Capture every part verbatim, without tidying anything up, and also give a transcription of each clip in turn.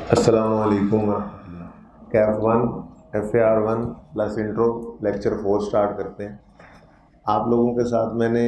अस्सलाम वालेकुम। CAF one F A R one plus intro lecture four start करते हैं। आप लोगों के साथ मैंने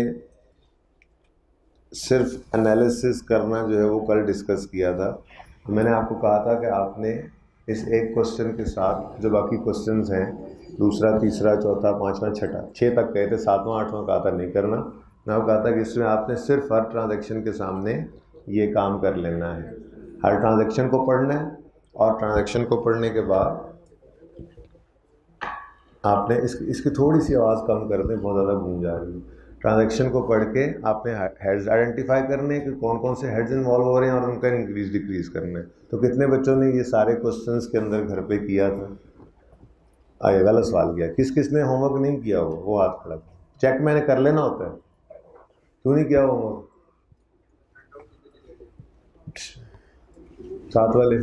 सिर्फ एनालिसिस करना जो है वो कल डिस्कस किया था। मैंने आपको कहा था कि आपने इस एक क्वेश्चन के साथ जो बाकी क्वेश्चंस हैं, दूसरा तीसरा चौथा पांचवा छठा छः तक गए थे, सातवां आठवां कहा था नहीं करना। मैं आपको कहा था कि इसमें आपने सिर्फ हर ट्रांजैक्शन के सामने ये काम कर लेना है, हर ट्रांजैक्शन को पढ़ना है और ट्रांजैक्शन को पढ़ने के बाद आपने इस इसकी थोड़ी सी आवाज़ कम कर दें, बहुत ज़्यादा गूंज आ रही है। ट्रांजैक्शन को पढ़ के आपने हेड्स आइडेंटिफाई करने कि कौन कौन से हेड्स इन्वॉल्व हो रहे हैं और उनका इंक्रीज डिक्रीज करना है। तो कितने बच्चों ने ये सारे क्वेश्चंस के अंदर घर पे किया था? आइए, गलत सवाल किया। किस किस ने होमवर्क नहीं किया हो वो हाथ खड़ा। चेक मैंने कर लेना होता है, क्यों नहीं किया होमवर्क? सात वाले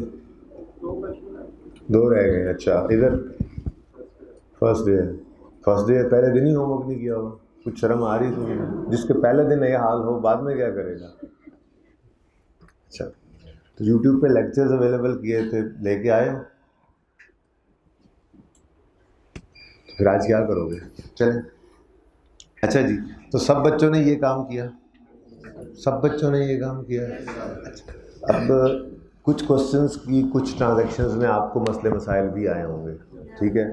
दो रह गए। अच्छा, इधर फर्स्ट डे फर्स्ट डे पहले दिन ही होमवर्क नहीं किया होगा। कुछ शर्म आ रही तुम्हें? जिसके पहले दिन ये हाल हो बाद में क्या करेगा? अच्छा, तो यूट्यूब पे लेक्चर्स अवेलेबल किए थे, लेके आए हो? तो फिर आज क्या करोगे? चलें। अच्छा जी, तो सब बच्चों ने ये काम किया? सब बच्चों ने ये काम किया। अच्छा, अब कुछ क्वेश्चंस की कुछ ट्रांजैक्शंस में आपको मसले मसाइल भी आए होंगे, ठीक है?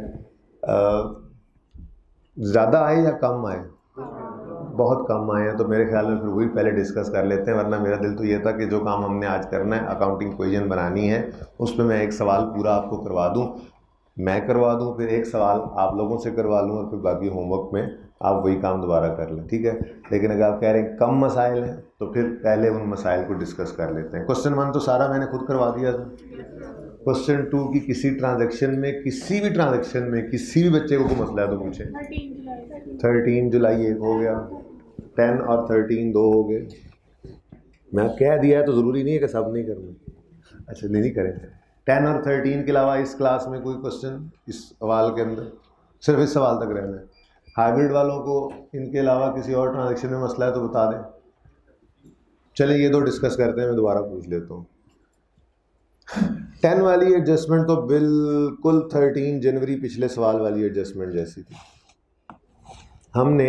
ज़्यादा आए या कम आए? बहुत कम आए हैं, तो मेरे ख्याल में फिर वही पहले डिस्कस कर लेते हैं। वरना मेरा दिल तो ये था कि जो काम हमने आज करना है, अकाउंटिंग इक्वेशन बनानी है, उसमें मैं एक सवाल पूरा आपको करवा दूं, मैं करवा दूं, फिर एक सवाल आप लोगों से करवा लूं और फिर बाकी होमवर्क में आप वही काम दोबारा कर लें, ठीक है? लेकिन अगर आप कह रहे हैं कम मसाइल हैं तो फिर पहले उन मसाइल को डिस्कस कर लेते हैं। क्वेश्चन वन तो सारा मैंने खुद करवा दिया था। क्वेश्चन टू की किसी ट्रांजैक्शन में किसी भी ट्रांजैक्शन में किसी भी बच्चे को कोई मसला है तो पूछे। थर्टीन जुलाई एक हो गया, टेन और थर्टीन दो हो गए। मैं कह दिया है तो ज़रूरी नहीं है कि सब नहीं करना। अच्छा, नहीं नहीं करें। टेन और थर्टीन के अलावा इस क्लास में कोई क्वेश्चन इस सवाल के अंदर? सिर्फ इस सवाल तक रहना है। हाइब्रिड वालों को इनके अलावा किसी और ट्रांजैक्शन में मसला है तो बता दें। चलिए ये दो डिस्कस करते हैं, मैं दोबारा पूछ लेता हूँ। टेन वाली एडजस्टमेंट तो बिल्कुल थर्टीन जनवरी पिछले सवाल वाली एडजस्टमेंट जैसी थी। हमने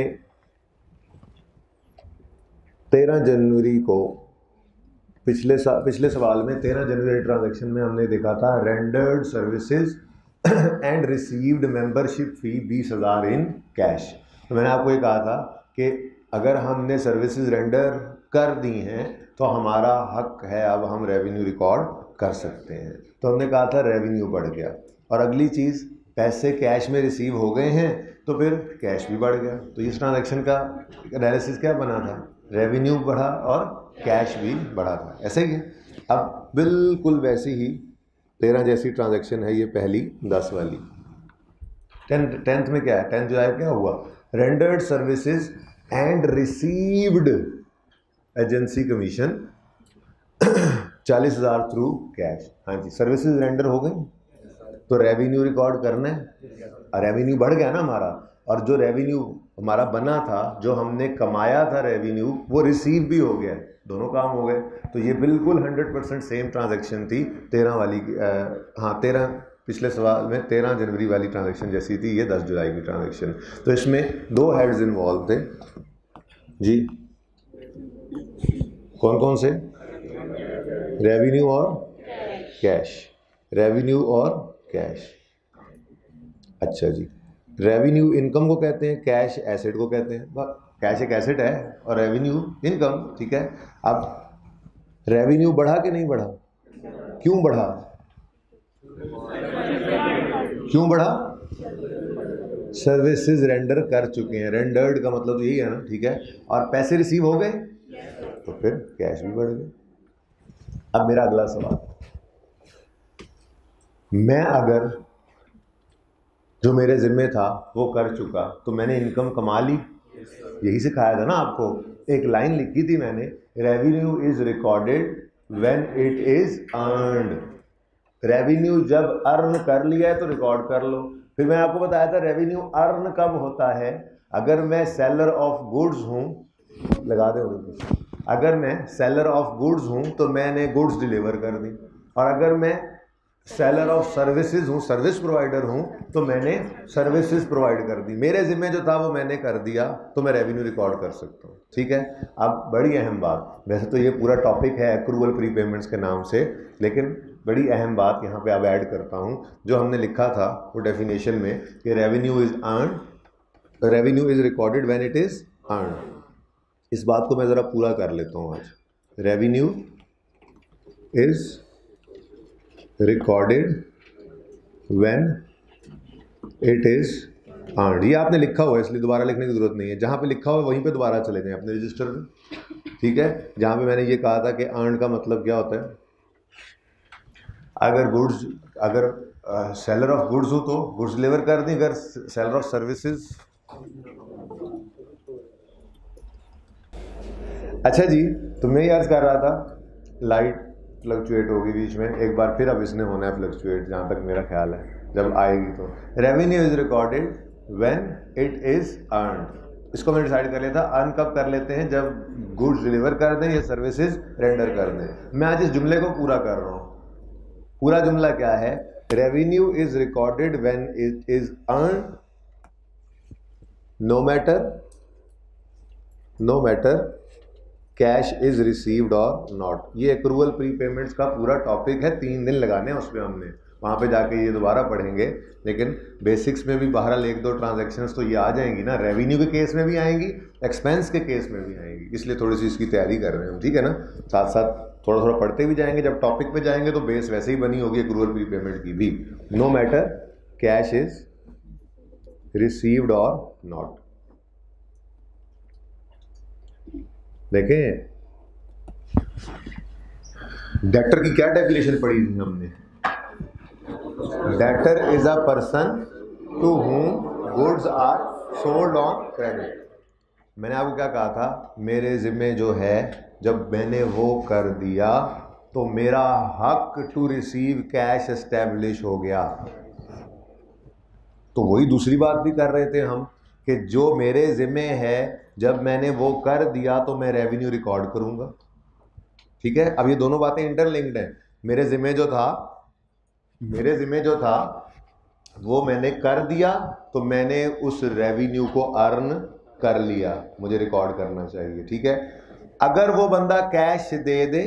तेरह जनवरी को पिछले सा, पिछले सवाल में तेरह जनवरी ट्रांजैक्शन में हमने देखा था rendered services and received membership fee बीस हज़ार इन कैश। तो मैंने आपको ये कहा था कि अगर हमने सर्विसेज रेंडर कर दी हैं तो हमारा हक है, अब हम रेवेन्यू रिकॉर्ड कर सकते हैं। तो हमने कहा था रेवेन्यू बढ़ गया। और अगली चीज़, पैसे कैश में रिसीव हो गए हैं तो फिर कैश भी बढ़ गया। तो इस ट्रांजैक्शन का एनालिसिस क्या बना था? रेवेन्यू बढ़ा और कैश भी बढ़ा था, ऐसे ही है। अब बिल्कुल वैसी ही तेरह जैसी ट्रांजैक्शन है ये पहली दस वाली। टेंथ टेंथ में क्या है? टेंथ जुलाई क्या हुआ? Rendered services and received agency commission चालीस हज़ार थ्रू कैश। हाँ जी, सर्विसेज रेंडर हो गई तो रेवेन्यू रिकॉर्ड करना है। रेवेन्यू बढ़ गया ना हमारा, और जो रेवेन्यू हमारा बना था, जो हमने कमाया था रेवेन्यू, वो रिसीव भी हो गया, दोनों काम हो गए। तो ये बिल्कुल हंड्रेड परसेंट सेम ट्रांजैक्शन थी तेरह वाली की। आ, हाँ, तेरह पिछले सवाल में तेरह जनवरी वाली ट्रांजैक्शन जैसी थी ये दस जुलाई की ट्रांजैक्शन। तो इसमें दो हेड्स इन्वॉल्व थे जी। कौन कौन से? रेवेन्यू और कैश। रेवेन्यू और कैश। अच्छा जी, रेवेन्यू इनकम को कहते हैं, कैश एसेट को कहते हैं। कैश एक एसेट है और रेवेन्यू इनकम, ठीक है। अब रेवेन्यू बढ़ा कि नहीं बढ़ा? क्यों बढ़ा? क्यों बढ़ा? सर्विसेज रेंडर कर चुके हैं। रेंडर्ड का मतलब यही है ना, ठीक है। और पैसे रिसीव हो गए तो फिर कैश भी बढ़ गए। अब मेरा अगला सवाल, मैं अगर जो मेरे जिम्मे था वो कर चुका तो मैंने इनकम कमा ली, यही सिखाया था ना आपको। एक लाइन लिखी थी मैंने, revenue is recorded when it is earned. Revenue जब अर्न कर लिया है तो रिकॉर्ड कर लो। फिर मैं आपको बताया था रेवेन्यू अर्न कब होता है? अगर मैं सेलर ऑफ गुड्स हूँ, लगा दे, अगर मैं सेलर ऑफ गुड्स हूँ तो मैंने गुड्स डिलीवर कर दी। और अगर मैं सेलर ऑफ सर्विसेज हूँ, सर्विस प्रोवाइडर हूँ, तो मैंने सर्विसेज प्रोवाइड कर दी, मेरे जिम्मे जो था वो मैंने कर दिया, तो मैं रेवेन्यू रिकॉर्ड कर सकता हूँ। ठीक है। अब बड़ी अहम बात, वैसे तो ये पूरा टॉपिक है एक्रूवल प्री पेमेंट्स के नाम से, लेकिन बड़ी अहम बात यहाँ पे अब ऐड करता हूँ, जो हमने लिखा था वो डेफिनेशन में कि revenue is earn, revenue is recorded when it is earn. इस बात को मैं ज़रा पूरा कर लेता हूँ आज। Revenue is recorded when it is earned. ये आपने लिखा हुआ है इसलिए दोबारा लिखने की जरूरत नहीं है, जहाँ पे लिखा हुआ है वहीं पे दोबारा चले जाएं अपने रजिस्टर में। ठीक है। जहाँ पे मैंने ये कहा था कि अर्न का मतलब क्या होता है, अगर गुड्स, अगर सेलर ऑफ गुड्स हो तो गुड्स डिलीवर कर दी, अगर सेलर ऑफ सर्विसेज। अच्छा जी, तो मैं ये अर्ज कर रहा था, लाइट फ्लक्चुएट होगी बीच में एक बार, फिर अब इसने होना है फ्लक्चुएट, जहाँ तक मेरा ख्याल है, जब आएगी तो। Revenue is recorded when it is earned. इसको मैंने डिसाइड कर लिया था, अर्न कब कर लेते हैं, जब गुड्स डिलीवर कर दें या सर्विसेज रेंडर कर दें। मैं आज इस जुमले को पूरा कर रहा हूँ। पूरा जुमला क्या है, revenue is recorded when it is earned no matter no matter cash is received और नॉट। ये एक्रूवल प्री पेमेंट्स का पूरा टॉपिक है, तीन दिन लगाने हैं उसमें हमने, वहाँ पे जाके ये दोबारा पढ़ेंगे, लेकिन बेसिक्स में भी बहरहाल एक दो ट्रांजैक्शंस तो ये आ जाएंगी ना, रेवेन्यू के केस में भी आएंगी, एक्सपेंस के केस में भी आएंगी, इसलिए थोड़ी सी इसकी तैयारी कर रहे हैं हम। ठीक है ना, साथ साथ थोड़ा थोड़ा पढ़ते भी जाएंगे, जब टॉपिक पे जाएंगे तो बेस वैसे ही बनी होगी एक्रूवल प्री पेमेंट की भी। No matter cash is received और नॉट। देखें डेटर की क्या डेफिनेशन पढ़ी थी हमने, debtor is a person to whom goods are sold on credit. मैंने आपको क्या कहा था, मेरे जिम्मे जो है जब मैंने वो कर दिया तो मेरा हक टू रिसीव कैश एस्टेब्लिश हो गया। तो वही दूसरी बात भी कर रहे थे हम कि जो मेरे जिम्मे है जब मैंने वो कर दिया तो मैं रेवेन्यू रिकॉर्ड करूंगा। ठीक है। अब ये दोनों बातें इंटरलिंक्ड हैं। मेरे जिम्मे जो था मेरे जिम्मे जो था वो मैंने कर दिया तो मैंने उस रेवेन्यू को अर्न कर लिया, मुझे रिकॉर्ड करना चाहिए। ठीक है। अगर वो बंदा कैश दे दे,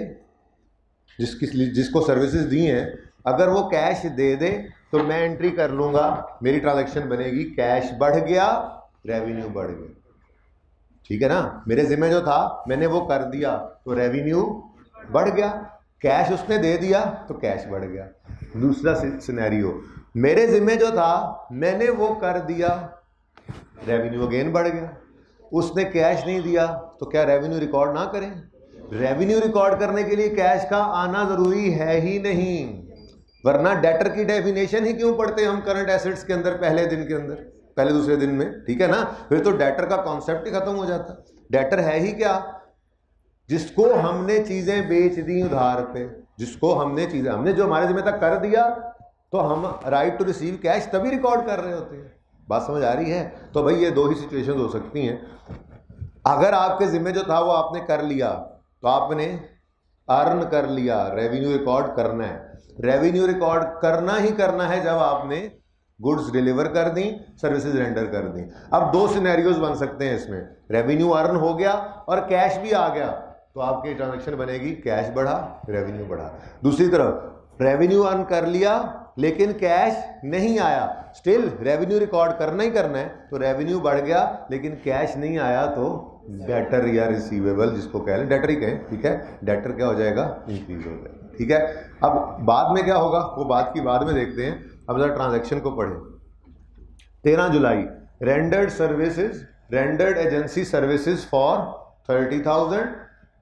जिसकी जिसको सर्विसेज दी हैं, अगर वो कैश दे दे तो मैं एंट्री कर लूंगा, मेरी ट्रांजैक्शन बनेगी, कैश बढ़ गया रेवेन्यू बढ़ गया। ठीक है ना, मेरे जिम्मे जो था मैंने वो कर दिया तो रेवेन्यू बढ़ गया, कैश उसने दे दिया तो कैश बढ़ गया। दूसरा सिनेरियो, मेरे जिम्मे जो था मैंने वो कर दिया, रेवेन्यू अगेन बढ़ गया, उसने कैश नहीं दिया तो क्या रेवेन्यू रिकॉर्ड ना करें? रेवेन्यू रिकॉर्ड करने के लिए कैश का आना जरूरी है ही नहीं, वरना डेटर की डेफिनेशन ही क्यों पढ़ते हैं हम करंट एसेट्स के अंदर पहले दिन के अंदर, पहले दूसरे दिन में। ठीक है ना, फिर तो डेटर का कॉन्सेप्ट ही खत्म हो जाता। डेटर है ही क्या, जिसको हमने चीजें बेच दी उधार पे, जिसको हमने चीजें हमने जो हमारे जिम्मे तक कर दिया तो हम राइट टू रिसीव कैश तभी रिकॉर्ड कर रहे होते हैं। बात समझ आ रही है? तो भाई ये दो ही सिचुएशन हो सकती हैं। अगर आपके जिम्मे जो था वो आपने कर लिया तो आपने अर्न कर लिया, रेवेन्यू रिकॉर्ड करना है। रेवेन्यू रिकॉर्ड करना ही करना है जब आपने गुड्स डिलीवर कर दी, सर्विसेज रेंडर कर दी। अब दो सिनेरियोज बन सकते हैं इसमें, रेवेन्यू अर्न हो गया और कैश भी आ गया तो आपकी ट्रांजैक्शन बनेगी कैश बढ़ा रेवेन्यू बढ़ा। दूसरी तरफ रेवेन्यू अर्न कर लिया लेकिन कैश नहीं आया, स्टिल रेवेन्यू रिकॉर्ड करना ही करना है, तो रेवेन्यू बढ़ गया लेकिन कैश नहीं आया तो डेटर या रिसीवेबल जिसको कह लें, डेटर ही कहें। ठीक है, डेटर क्या हो जाएगा, इंक्रीज हो जाएगा। ठीक है। अब बाद में क्या होगा वो बात की बाद में देखते हैं, अब जरा ट्रांजैक्शन को पढ़ें। तेरह जुलाई, rendered services, rendered agency services for thirty thousand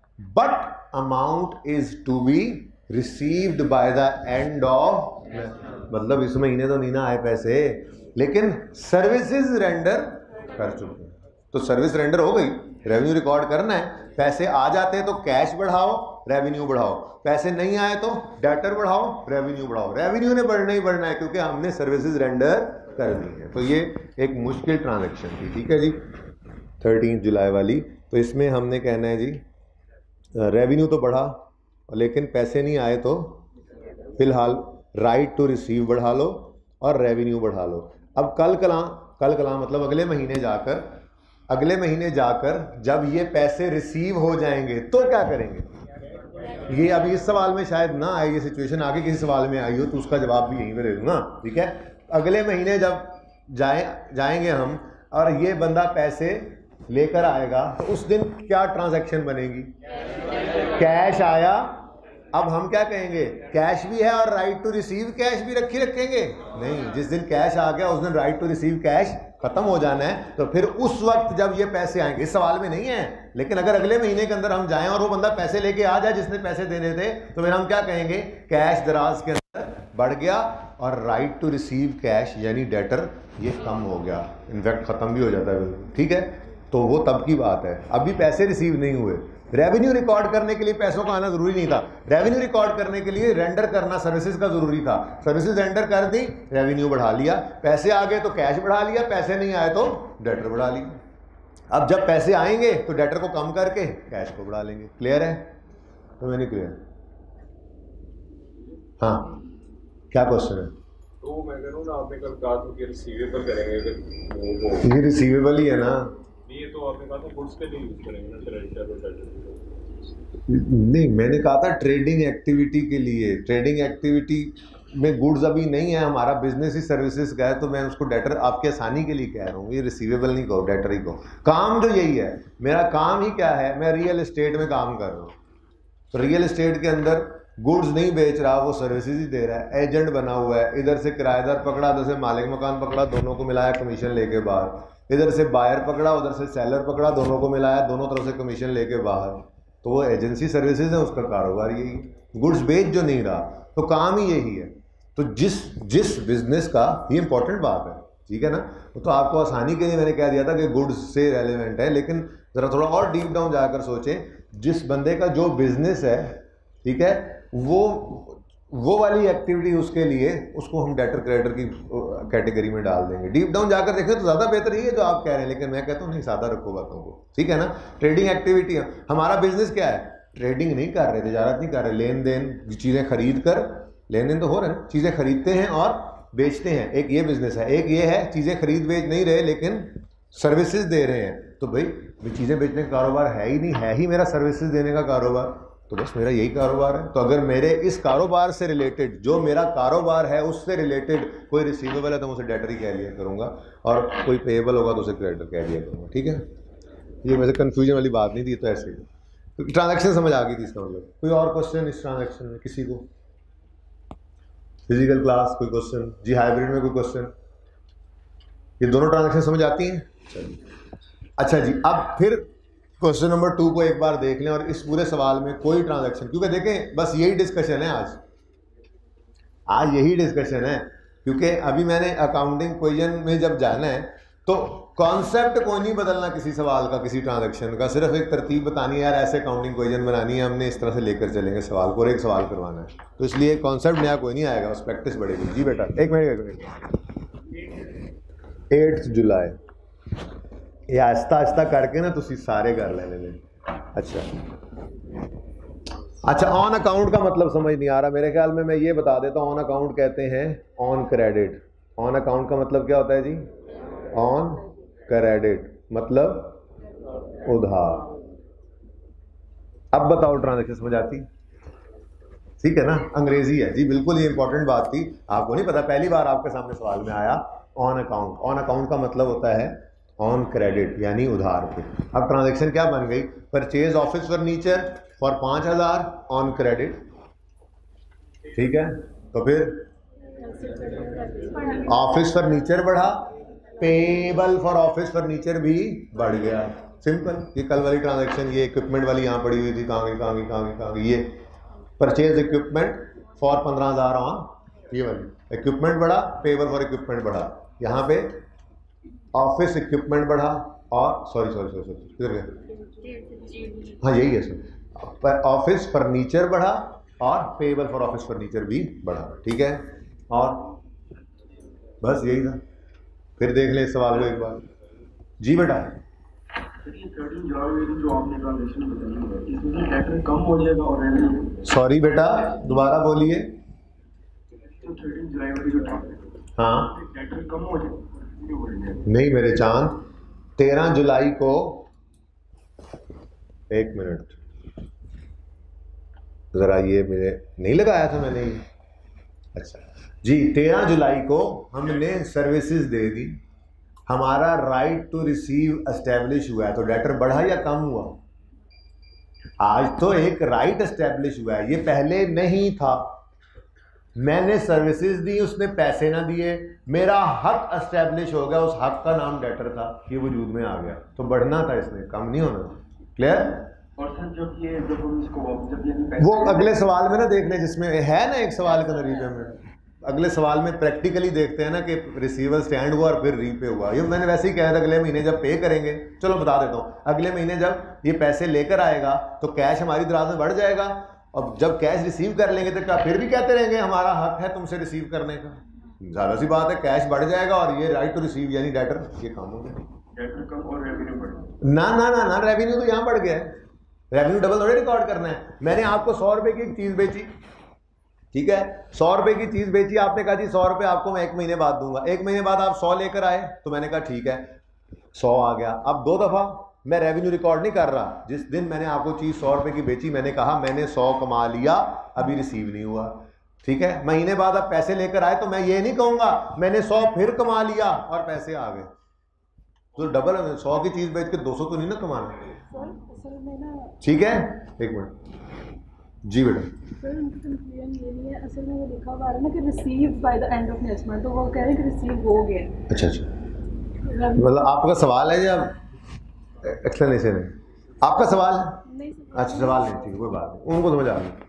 but amount is to be received by the end of, मतलब इस महीने तो नहीं ना आए पैसे लेकिन सर्विसेज रेंडर कर चुके हैं, तो सर्विस रेंडर हो गई, रेवेन्यू रिकॉर्ड करना है। पैसे आ जाते हैं तो कैश बढ़ाओ रेवेन्यू बढ़ाओ, पैसे नहीं आए तो डेटर बढ़ाओ रेवेन्यू बढ़ाओ। रेवेन्यू ने बढ़ना ही बढ़ना है क्योंकि हमने सर्विसेज रेंडर कर दी है। तो ये एक मुश्किल ट्रांजैक्शन थी। ठीक है जी, थर्टीन जुलाई वाली। तो इसमें हमने कहना है जी रेवेन्यू तो बढ़ा लेकिन पैसे नहीं आए तो फिलहाल राइट टू रिसीव बढ़ा लो और रेवेन्यू बढ़ा लो। अब कल कला कल कला मतलब अगले महीने जाकर अगले महीने जाकर जब ये पैसे रिसीव हो जाएंगे तो क्या करेंगे? ये अभी इस सवाल में शायद ना आए, ये सिचुएशन आगे किसी सवाल में आई हो तो उसका जवाब भी यहीं पे दे दूंगा, ठीक है। अगले महीने जब जाए जाएंगे हम और ये बंदा पैसे लेकर आएगा तो उस दिन क्या ट्रांजैक्शन बनेगी? कैश आया। अब हम क्या कहेंगे? कैश भी है और राइट टू रिसीव कैश भी रखी रखेंगे? नहीं, जिस दिन कैश आ गया उस दिन राइट टू रिसीव कैश खत्म हो जाना है। तो फिर उस वक्त जब ये पैसे आएंगे, इस सवाल में नहीं है, लेकिन अगर अगले महीने के अंदर हम जाएं और वो बंदा पैसे लेके आ जाए जिसने पैसे देने थे, तो फिर हम क्या कहेंगे? कैश दराज के अंदर बढ़ गया और राइट टू रिसीव कैश यानी डेटर ये कम हो गया, इनफैक्ट खत्म भी हो जाता है, ठीक है। तो वो तब की बात है, अभी पैसे रिसीव नहीं हुए। रेवेन्यू रिकॉर्ड करने के लिए पैसों का आना जरूरी नहीं था, रेवेन्यू रिकॉर्ड करने के लिए रेंडर करना सर्विसेज का जरूरी था। सर्विसेज रेंडर कर दी, रेवेन्यू बढ़ा लिया, पैसे आ गए तो कैश बढ़ा लिया, पैसे नहीं आए तो डेटर बढ़ा लिया। अब जब पैसे आएंगे तो डेटर को कम करके कैश को बढ़ा लेंगे। क्लियर है? तो मैं नहीं क्लियर? हाँ, क्या क्वेश्चन है? तो मैं कह रहा हूँ ना, आपने कल कहा था कि रिसीवेबल करेंगे, ये रिसीवेबल ही है ना। ये तो आपने कहा था गुड्स के लिए यूज करेंगे ना क्रेडिटर और डेटर। नहीं, मैंने कहा था ट्रेडिंग एक्टिविटी के लिए। ट्रेडिंग एक्टिविटी में गुड्स अभी नहीं है, हमारा बिजनेस ही सर्विसेज का है, तो मैं उसको डेटर आपके आसानी के लिए कह रहा हूँ। ये रिसीवेबल नहीं कहो, डेटर ही कहो। काम जो यही है, मेरा काम ही क्या है, मैं रियल एस्टेट में काम कर रहा हूँ। तो रियल एस्टेट के अंदर गुड्स नहीं बेच रहा, वो सर्विसेज ही दे रहा है, एजेंट बना हुआ है। इधर से किराएदार पकड़ा, उधर से मालिक मकान पकड़ा, दोनों को मिलाया कमीशन लेके बाहर। इधर से बायर पकड़ा, उधर से सेलर पकड़ा, दोनों को मिलाया, दोनों तरफ से कमीशन लेके बाहर। तो वो एजेंसी सर्विसेज है, उसका कारोबार यही है, गुड्स बेच जो नहीं रहा, तो काम ही यही है। तो जिस जिस बिजनेस का, ये इंपॉर्टेंट बात है, ठीक है ना। तो आपको आसानी के लिए मैंने कह दिया था कि गुड्स से रेलेवेंट है, लेकिन ज़रा थोड़ा और डीप डाउन जाकर सोचें, जिस बंदे का जो बिजनेस है, ठीक है, वो वो वाली एक्टिविटी उसके लिए, उसको हम डेटर क्रेडिटर की कैटेगरी में डाल देंगे। डीप डाउन जाकर देखें तो ज़्यादा बेहतर ही है जो आप कह रहे हैं, लेकिन मैं कहता हूँ नहीं, सादा रखो बातों को, ठीक है ना। ट्रेडिंग एक्टिविटी है, हमारा बिजनेस क्या है? ट्रेडिंग नहीं कर रहे, तजारत नहीं कर रहे, लेन देन, चीज़ें खरीद कर, लेन देन तो हो रहे हैं, चीज़ें खरीदते हैं और बेचते हैं, एक ये बिजनेस है। एक ये है चीज़ें खरीद बेच नहीं रहे लेकिन सर्विसेज दे रहे हैं, तो भाई चीज़ें बेचने का कारोबार है ही नहीं, है ही मेरा सर्विसेज देने का कारोबार, तो बस मेरा यही कारोबार है। तो अगर मेरे इस कारोबार से रिलेटेड, जो मेरा कारोबार है उससे रिलेटेड कोई रिसीवेबल है तो मैं उसे डेटर ही कह लिया करूँगा, और कोई पेएबल होगा तो उसे क्रेडिटर कह दिया करूँगा, ठीक है। ये वैसे कन्फ्यूजन वाली बात नहीं थी, तो ऐसे ही ट्रांजैक्शन समझ आ गई थी इसका मतलब। कोई और क्वेश्चन इस ट्रांजैक्शन में किसी को? फिजिकल क्लास कोई क्वेश्चन? जी हाइब्रिड में कोई क्वेश्चन? ये दोनों ट्रांजैक्शन समझ आती हैं? चलिए, अच्छा जी, अब फिर क्वेश्चन नंबर टू को एक बार देख लें, और इस पूरे सवाल में कोई ट्रांजैक्शन, क्योंकि देखें बस यही डिस्कशन है आज आज यही डिस्कशन है, क्योंकि अभी मैंने अकाउंटिंग क्वेश्चन में जब जाना है तो कॉन्सेप्ट कोई नहीं बदलना किसी सवाल का, किसी ट्रांजैक्शन का, सिर्फ एक तरतीब बतानी है, यार ऐसे अकाउंटिंग क्वेश्चन बनानी है हमने, इस तरह से लेकर चलेंगे सवाल को, और एक सवाल करवाना है। तो इसलिए कॉन्सेप्ट नया कोई नहीं आएगा, बस प्रैक्टिस बढ़ेगी। जी बेटा, एक मिनट एक मिनट एट्थ जुलाई ये आहिस्ता आहिस्ता करके ना तुसी सारे कर लेने में। अच्छा अच्छा, ऑन अकाउंट का मतलब समझ नहीं आ रहा मेरे ख्याल में, मैं ये बता देता हूँ। ऑन अकाउंट कहते हैं ऑन क्रेडिट। ऑन अकाउंट का मतलब क्या होता है जी? ऑन क्रेडिट मतलब उधार। अब बताओ ट्रांजैक्शन समझ आती? ठीक है ना, अंग्रेजी है जी, बिल्कुल ये इंपॉर्टेंट बात थी, आपको नहीं पता, पहली बार आपके सामने सवाल में आया ऑन अकाउंट। ऑन अकाउंट का मतलब होता है ऑन क्रेडिट यानी उधार पे। अब ट्रांजैक्शन क्या बन गई? परचेज ऑफिस फर्नीचर फॉर पाँच हजार ऑन क्रेडिट, ठीक है। तो फिर ऑफिस फर्नीचर बढ़ा, पेबल फॉर ऑफिस फर्नीचर भी बढ़ गया, सिंपल। ये कल वाली ट्रांजैक्शन, ये इक्विपमेंट वाली यहाँ पड़ी हुई थी, कहाँ गई कहाँ गई कहाँ गई कहाँ गई, ये परचेज इक्विपमेंट फॉर पंद्रह हजार ऑन, ये वाली इक्विपमेंट बढ़ा, पेबल फॉर इक्विपमेंट बढ़ा, यहाँ पे ऑफिस इक्विपमेंट बढ़ा, और सॉरी सॉरी सॉरी सॉरी किधर गया, हाँ यही है सर, पर ऑफिस फर्नीचर बढ़ा और पेबल फॉर ऑफिस फर्नीचर भी बढ़ा, ठीक है। और बस यही था। फिर देख लें इस सवाल को एक बार। जी बेटा, कम हो जाएगा और सॉरी बेटा दोबारा बोलिए। जुलाई वाली जो ट्रांसैक्शन, हाँ डेटर कम हो जाए नहीं मेरे चांद, तेरह जुलाई को, एक मिनट जरा, ये मेरे नहीं लगाया था मैंने, अच्छा जी, तेरह जुलाई को हमने सर्विसेज दे दी, हमारा राइट टू रिसीव एस्टेब्लिश हुआ है, तो डेटर बढ़ा या कम हुआ? आज तो एक राइट एस्टेब्लिश हुआ है, ये पहले नहीं था। मैंने सर्विसेज दी, उसने पैसे ना दिए, मेरा हक एस्टेब्लिश हो गया, उस हक का नाम डेटर था, ये वजूद में आ गया, तो बढ़ना था इसमें, कम नहीं होना। क्लियर? और सर जब ये जब हम इसको जब ये वो अगले सवाल में ना देख लें, जिसमें है ना एक सवाल का नतीजे में, अगले सवाल में प्रैक्टिकली देखते हैं ना कि रिसीवर स्टैंड हुआ और फिर रीपे हुआ। ये मैंने वैसे ही कहा था, अगले महीने जब पे करेंगे, चलो बता देता हूँ, अगले महीने जब ये पैसे लेकर आएगा तो कैश हमारी दराज में बढ़ जाएगा, और जब कैश रिसीव कर लेंगे तो क्या फिर भी कहते रहेंगे हमारा हक है तुमसे रिसीव करने का? ज़्यादा सी बात है, कैश बढ़ जाएगा और ये राइट टू रिसीव यानी डेटर, ये काम हो गया। डेटर कम और रेवेन्यू बढ़, ना ना ना ना रेवेन्यू तो यहाँ बढ़ गया है, रेवेन्यू डबल थोड़े रिकॉर्ड करना है। मैंने आपको सौ रुपए की एक चीज़ बेची, ठीक है, सौ रुपए की चीज़ बेची, आपने कहा जी सौ रुपए आपको मैं एक महीने बाद दूंगा, एक महीने बाद आप सौ लेकर आए, तो मैंने कहा ठीक है सौ आ गया। अब दो दफ़ा मैं रेवेन्यू रिकॉर्ड नहीं कर रहा, जिस दिन मैंने आपको चीज़ सौ रुपए की बेची, मैंने कहा मैंने सौ कमा लिया, अभी रिसीव नहीं हुआ, ठीक है, महीने बाद आप पैसे लेकर आए तो मैं ये नहीं कहूँगा मैंने सौ फिर कमा लिया और पैसे आ गए, तो डबल, सौ की चीज़ बेच के दो सौ तो नहीं ना कमाना, ठीक है। एक मिनट जी बेटा, सर उनकी कंफ्यूजन ये नहीं है, असल में वो लिखा हुआ है ना कि receive by the end of next month, तो वो कह रहे हैं कि रिसीव हो गया। अच्छा अच्छा, मतलब आपका सवाल है या एक्सप्लेनेशन है? आपका सवाल है? नहीं सर, अच्छा सवाल नहीं, ठीक है कोई बात नहीं, उनको समझ आ गई।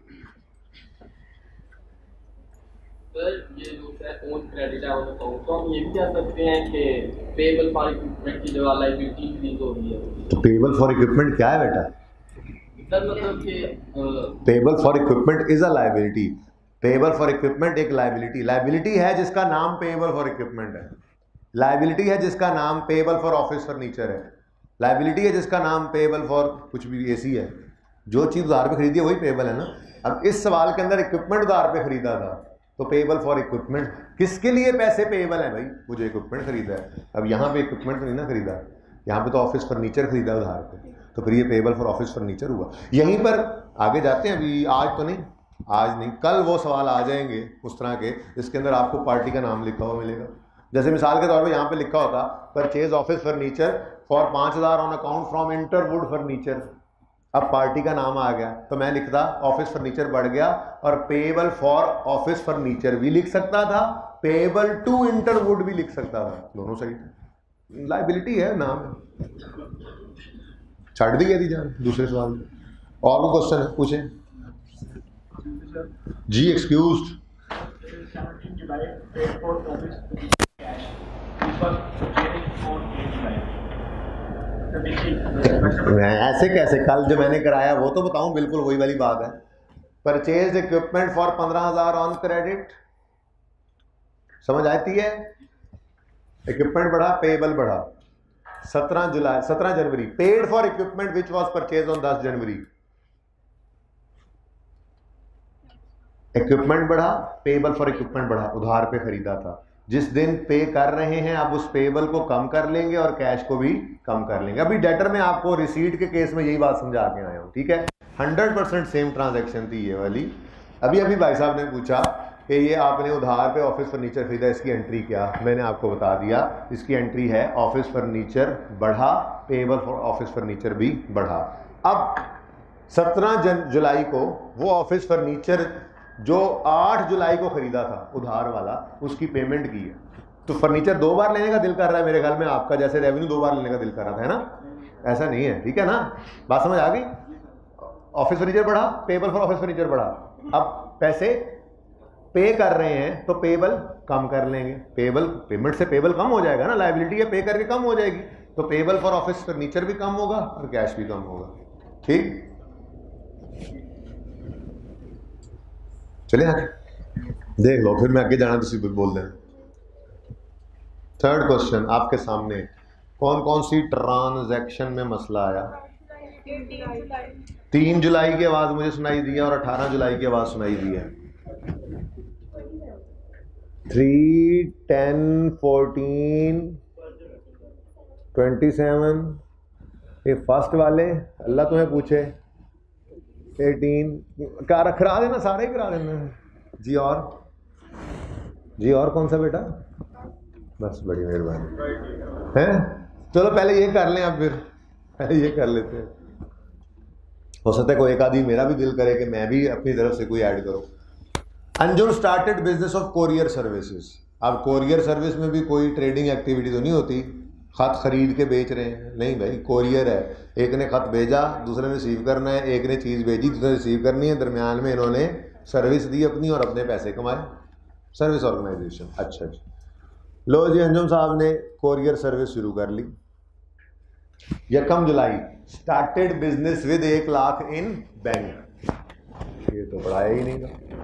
सर ये जो है ओन क्रेडिट है वो तो, तो हम ये भी कह सकते हैं कि पेबल फॉर इक्विपमेंट की जो लायबिलिटी इंक्रीज हो रही है। तो पेबल फॉर इक्विपमेंट क्या है बेटा? सर मतलब कि payable for equipment is a liability, payable for equipment एक लायबिलिटी, लायबिलिटी है जिसका नाम पेबल फॉर इक्विपमेंट है, लायबिलिटी है जिसका नाम पेबल फॉर ऑफिस फर्नीचर है, लायबिलिटी है जिसका नाम पेबल फॉर कुछ भी एसी है, जो चीज़ उधार पे खरीदी है वही पेबल है ना। अब इस सवाल के अंदर इक्विपमेंट उधार पे खरीदा था, तो पेबल फॉर इक्विपमेंट, किसके लिए पैसे पेबल है भाई? मुझे इक्विपमेंट खरीदा है, अब यहाँ पे इक्विपमेंट नहीं ना खरीदा, यहाँ पे तो ऑफिस फर्नीचर खरीदा उधार पे, तो फिर ये पेबल फॉर ऑफिस फर्नीचर हुआ। यहीं पर आगे जाते हैं, अभी आज तो नहीं, आज नहीं, कल वो सवाल आ जाएंगे उस तरह के, इसके अंदर आपको पार्टी का नाम लिखा हुआ मिलेगा। जैसे मिसाल के तौर पे यहाँ पे लिखा होता परचेज ऑफिस फर्नीचर फॉर पाँच हज़ार on account from Interwood furniture, अब पार्टी का नाम आ गया तो मैं लिखता ऑफिस फर्नीचर बढ़ गया, और पेबल फॉर ऑफिस फर्नीचर भी लिख सकता था, पेबल टू इंटरवुड भी लिख सकता था, दोनों सही थे, लायबिलिटी है नाम। छाड़ दी गई थी जान दूसरे सवाल में, और भी क्वेश्चन है पूछें जी। एक्सक्यूज, ऐसे कैसे? कल जो मैंने कराया वो तो बताऊं, बिल्कुल वही वाली बात है। परचेज इक्विपमेंट फॉर पंद्रह हजार ऑन क्रेडिट, समझ आती है? इक्विपमेंट बढ़ा, पेबल बढ़ा, सत्रह जुलाई सत्रह जनवरी, paid for equipment which was purchase on दस जनवरी, इक्विपमेंट बढ़ा, पेबल फॉर इक्विपमेंट बढ़ा, उधार पे खरीदा था, जिस दिन पे कर रहे हैं अब उस पेबल को कम कर लेंगे और कैश को भी कम कर लेंगे। अभी डेटर में आपको रिसीट के केस में यही बात समझा के आया हूँ, ठीक है, हंड्रेड परसेंट सेम ट्रांजैक्शन थी ये वाली। अभी अभी भाई साहब ने पूछा कि ये आपने उधार पे ऑफिस फर्नीचर खरीदा, इसकी एंट्री क्या? मैंने आपको बता दिया, इसकी एंट्री है ऑफिस फर्नीचर बढ़ा, पेबल फॉर ऑफिस फर्नीचर भी बढ़ा। अब सत्रह जुलाई को वो ऑफिस फर्नीचर जो आठ जुलाई को खरीदा था उधार वाला, उसकी पेमेंट की है, तो फर्नीचर दो बार लेने का दिल कर रहा है मेरे ख्याल में आपका, जैसे रेवेन्यू दो बार लेने का दिल कर रहा था, है ना? ऐसा नहीं है, ठीक है ना? बात समझ आ गई? ऑफिस फर्नीचर बढ़ा, पेबल फॉर ऑफिस फर्नीचर बढ़ा, अब पैसे पे कर रहे हैं तो पेबल कम कर लेंगे, पेबल पेमेंट से पेबल कम हो जाएगा ना, लायबिलिटी है पे करके कम हो जाएगी, तो पेबल फॉर ऑफिस फर्नीचर भी कम होगा और कैश भी कम होगा, ठीक? चलिए आगे देख लो, फिर मैं आगे जाना तो सिर्फ बोल दें। थर्ड क्वेश्चन आपके सामने, कौन कौन सी ट्रांजैक्शन में मसला आया? तीन जुलाई की आवाज़ मुझे सुनाई दी है और अठारह जुलाई की आवाज़ सुनाई दी है। Three ten fourteen twenty seven, ये फर्स्ट वाले अल्लाह तुम्हें पूछे, एटीन क्या रख करा देना, सारे ही करा देना जी। और जी और कौन सा बेटा? बस बड़ी मेहरबानी है। चलो पहले ये कर लें, अब फिर पहले ये कर लेते हैं। हो सकता है कोई एक आदमी मेरा भी दिल करे कि मैं भी अपनी तरफ से कोई ऐड करूं। Anjum started business of courier services. अब कोरियर सर्विस में भी कोई ट्रेडिंग एक्टिविटी तो नहीं होती, खत खरीद के बेच रहे हैं, नहीं भाई, कोरियर है। एक ने खत भेजा, दूसरे ने रिसीव करना है, एक ने चीज़ भेजी, दूसरे ने रिसीव करनी है, दरमियान में इन्होंने सर्विस दी अपनी और अपने पैसे कमाए। Service organisation. अच्छा जी, लो जी, अंजुम साहब ने कोरियर सर्विस शुरू कर ली। यकम जुलाई स्टार्टेड बिजनेस विद एक लाख इन बैंक। ये तो पढ़ाया ही नहीं था,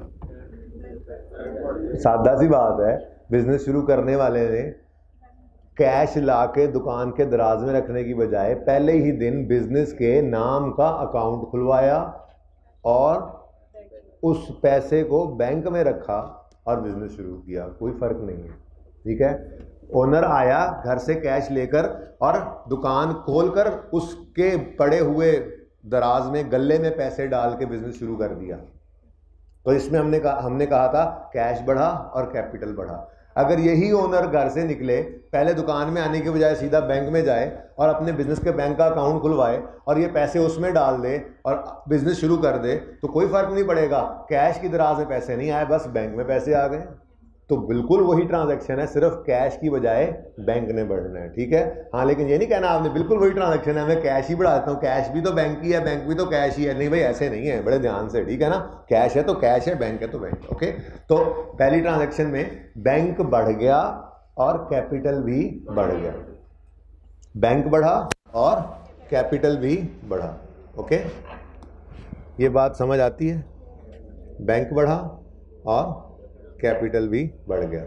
सादा सी बात है। बिजनेस शुरू करने वाले ने कैश ला के दुकान के दराज में रखने की बजाय पहले ही दिन बिजनेस के नाम का अकाउंट खुलवाया और उस पैसे को बैंक में रखा और बिजनेस शुरू किया। कोई फर्क नहीं है, ठीक है। ओनर आया घर से कैश लेकर और दुकान खोलकर उसके पड़े हुए दराज में गले में पैसे डाल के बिजनेस शुरू कर दिया। तो इसमें हमने कहा हमने कहा था कैश बढ़ा और कैपिटल बढ़ा। अगर यही ओनर घर से निकले, पहले दुकान में आने के बजाय सीधा बैंक में जाए और अपने बिजनेस के बैंक का अकाउंट खुलवाए और ये पैसे उसमें डाल दे और बिजनेस शुरू कर दे, तो कोई फर्क नहीं पड़ेगा। कैश की दराज में पैसे नहीं आए, बस बैंक में पैसे आ गए। तो बिल्कुल वही ट्रांजैक्शन है, सिर्फ कैश की बजाय बैंक ने बढ़ना है, ठीक है। हाँ, लेकिन ये नहीं कहना आपने बिल्कुल वही ट्रांजैक्शन है, मैं कैश ही बढ़ा देता हूँ, कैश भी तो बैंक ही है, बैंक भी तो कैश ही है। नहीं भाई, ऐसे नहीं है, बड़े ध्यान से, ठीक है ना। कैश है तो कैश है, बैंक है तो बैंक। ओके, तो पहली ट्रांजैक्शन में बैंक बढ़ गया और कैपिटल भी बढ़ गया। बैंक बढ़ा और कैपिटल भी बढ़ा। ओके, ये बात समझ आती है? बैंक बढ़ा और कैपिटल भी बढ़ गया,